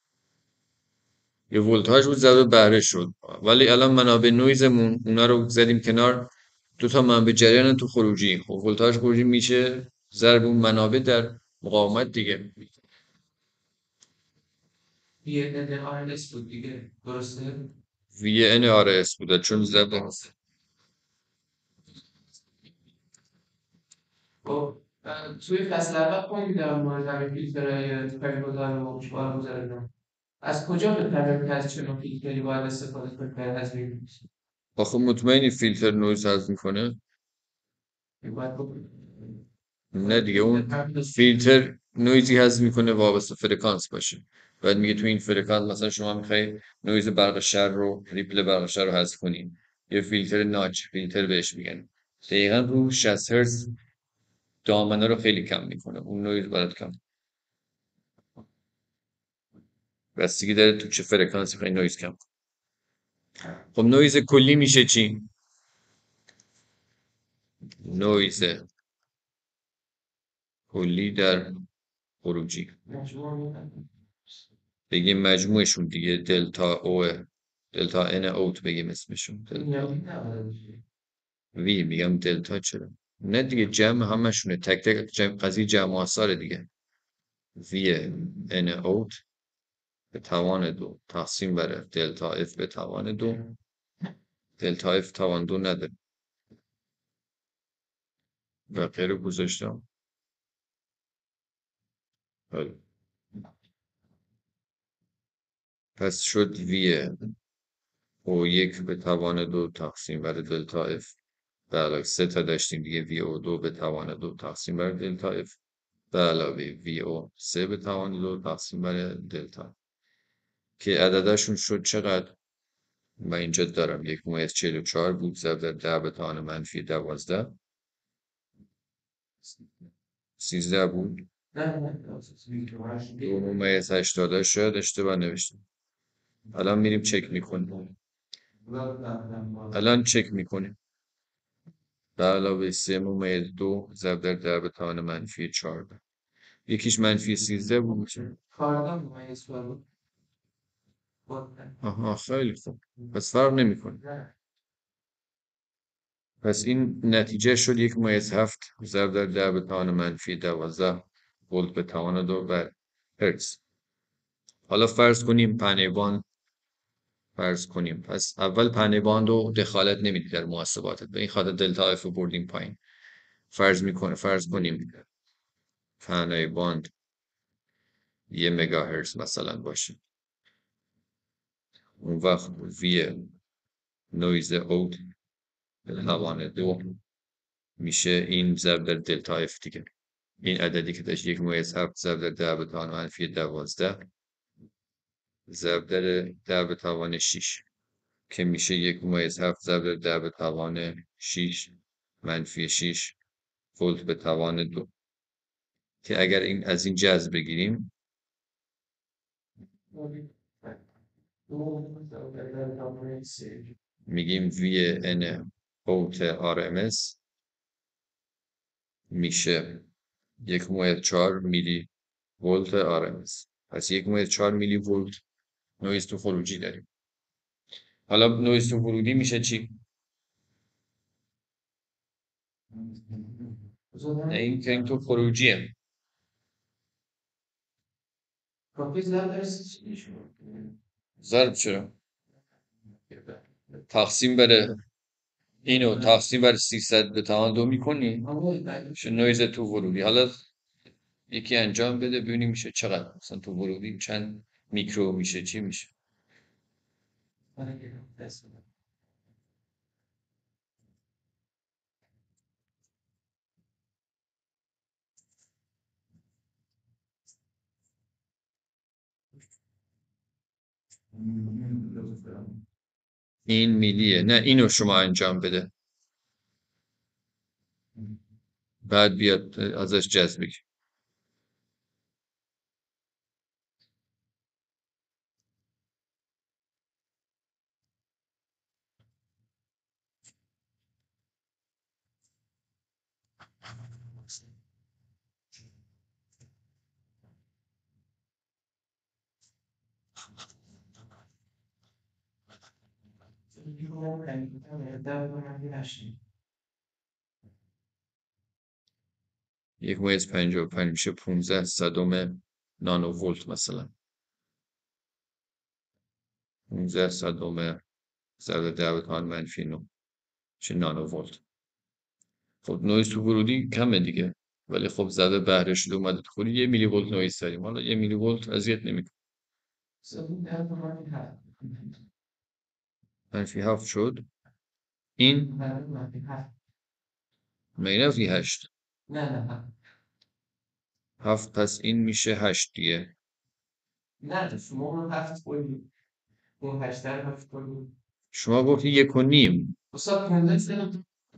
یه ولتاژ بود زد و بهره شد، ولی الان منابع نویزمون اونا رو زدیم کنار، دو تا منبع جریان تو خروجی. خب ولتاژ خروجی میشه ضرب اون منابع در مقاومت دیگه. یه دل آر اس بود دیگه، درسته؟ وی ان آر اس بوده چون ضرب هست. خب توی فصل اول خوندی در مورد همین فیلترهای پرگودان و چوار گذاردن. از کجا بفهمیم که از چه نوع فیلتری باید استفاده کنیم که از این آخه مطمئنی فیلتر نویز حذف میکنه؟ باید بکنیم؟ نه دیگه، اون فیلتر نویزی حذف میکنه وابسته فرکانس باشه. بعد میگه تو این فرکانس مثلا شما میخوای نویز برق شر رو، ریپل برق شر رو حذف کنین، یه فیلتر ناچ فیلتر بهش میگن، دقیقا رو شصت هرتز دامنه رو خیلی کم میکنه، اون نویز برات کم. بستگی داره تو چه فرکانسی میخوای نویز کم کنی. خب نویز کلی میشه چی؟ نویز کلی در خروجی بگیم مجموعشون دیگه، دلتا او، دلتا ان اوت بگیم اسمشون، وی میگم دلتا چرا؟ نه دیگه جمع همشونه، تک تک جمع قضیه جمع و آثاره دیگه. وی ان اوت به توان دو تقسیم بر دلتا اف به توان دو، دلتا اف توان دو نداره بقیه رو گذاشتم. حالا پس شد وی او یک به توان دو تقسیم بر دلتا اف، به علاوه سه تا داشتیم دیگه، وی او دو به توان دو تقسیم بر دلتا اف، به علاوه وی او سه به توان دو تقسیم بر دلتا، که عددشون شد چقدر؟ من اینجا دارم یک ممیز چهل و چهار بود ضرب در ده به توان منفی دوازده، سیزده بود، دو ممیز هشتاده، شاید اشتباه نوشتم. الان میریم چک میکنیم، الان چک میکنیم. به علاوه سه ممیز دو ضرب در ده به توان منفی چهارده، یکیش منفی سیزده بود. آها خیلی خوب، پس فرق نمیکنه. پس این نتیجه شد یک ممیز هفت ضرب در ده به توان منفی دوازده ولت به توان دو بر هرتز. حالا فرض کنیم پهنه‌بان، فرض کنیم پس اول پهنه‌بان رو دخالت نمیدی در محاسباتت، به این خاطر دلتا اف رو بردیم پایین. فرض میکنه فرض کنیم پهنه‌بان یه مگاهرتز مثلا باشه، اون وقت وی نویز اوت به توان دو میشه این ضرب در دلتا اف دیگه، این عددی که داشت یک ممیز هفت ضرب در ده به توان منفی دوازده ضرب در ده به توان شیش، که میشه یک ممیز هفت ضرب در ده به توان شیش منفی شیش ولت به توان دو، که اگر این از این جذر بگیریم میگیم وی ان اوت آر ام اس میشه یک ممیز چهار میلی ولت آر ام اس. پس یک ممیز چهار میلی ولت نویز تو خروجی داریم. حالا نویز تو ورودی میشه چی؟ نه این که این تو خروجیه. ضرب چرا؟ تقسیم بره اینو تقسیم بر سیصد به توان دو میکنی میشه نویز تو ورودی. حالا یکی انجام بده ببینیم میشه چقدر، مثلا تو ورودی چند میکرو میشه، چی میشه. این میلیه، نه اینو شما انجام بده بعد بیاد ازش جذب بگیر. یک ممیز پنجاه و پنج میشه پونزده صدم نانو ولت مثلا. پونزده صدم ضرب ده به توان منفی نو میشه نانو ولت. خب نویز تو ورودی کمه دیگه، ولی خب زده بهره شده اومده تو خودی یه میلی ولت نویز داریم. حالا یه میلی ولت اذیت نمیکنه. منفی هفت شد. این مگه هشت؟ هفت پس این میشه هشت دیگه. نه شما اون هفت کنید، اون هشت در هفت کنید. شما گفتی یک و نیم. استاد پونزده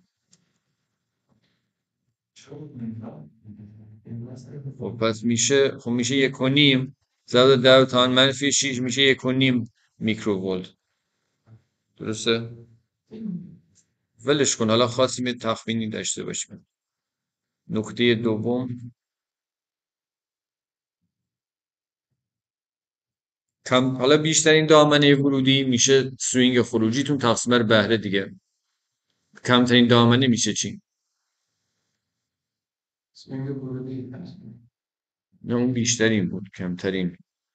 خب پس میشه، خب میشه یک و نیم ضرب ده به توان منفی شیش میشه یک و نیم میکروولت. درسته؟ ولش کن، حالا خواستیم یه تخمینی داشته باشیم. نکته دوم، کم حالا بیشترین دامنه ورودی میشه سوینگ خروجیتون تقسیم بر بهره دیگه. کمترین دامنه میشه چی؟ سوینگ ورودی نه اون بیشترین بود، کمترین.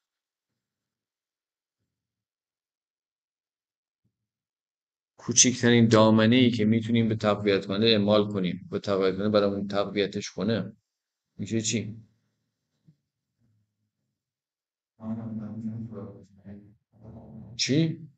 کوچکترین دامنه ای که میتونیم به تقویت کننده اعمال کنیم، به تقویت کننده برامون تقویتش کنه میشه چی؟ چی؟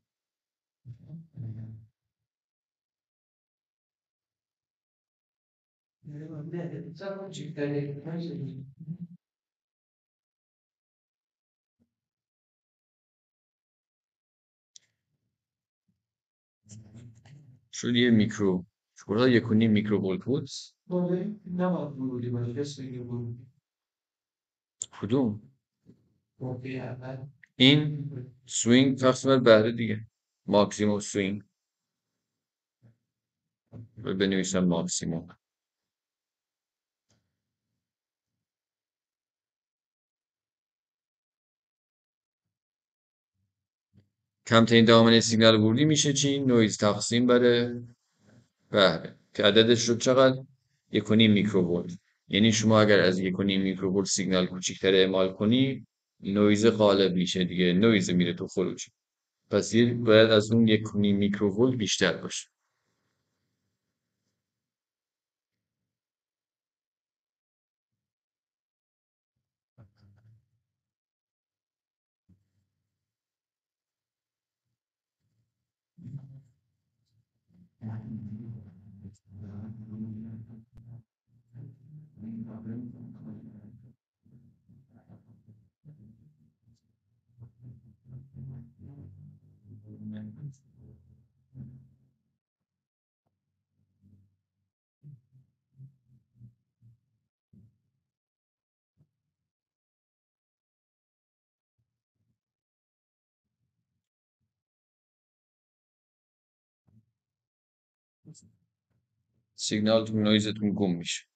شد یه میکرو، شکرها یک و نیم میکرو ولت بود. نباید ورودی باشه، سوینگ ورودی. کدوم؟ موقع اول این سوینگ تقسیم بر بهره دیگه، ماکسیموم سوینگ. بنویسم ماکسیموم. کمترین دامنه سیگنال ورودی میشه چی؟ نویز تقسیم بر بهره که عددش شد چقدر؟ یک و نیم میکروولت. یعنی شما اگر از یک و نیم میکروولت سیگنال کوچیک‌تر اعمال کنی نویز غالب میشه دیگه، نویز میره تو خروجی. پس یه باید از اون یک و نیم میکروولت بیشتر باشه. سیگنالتون نویزتون گم میشه.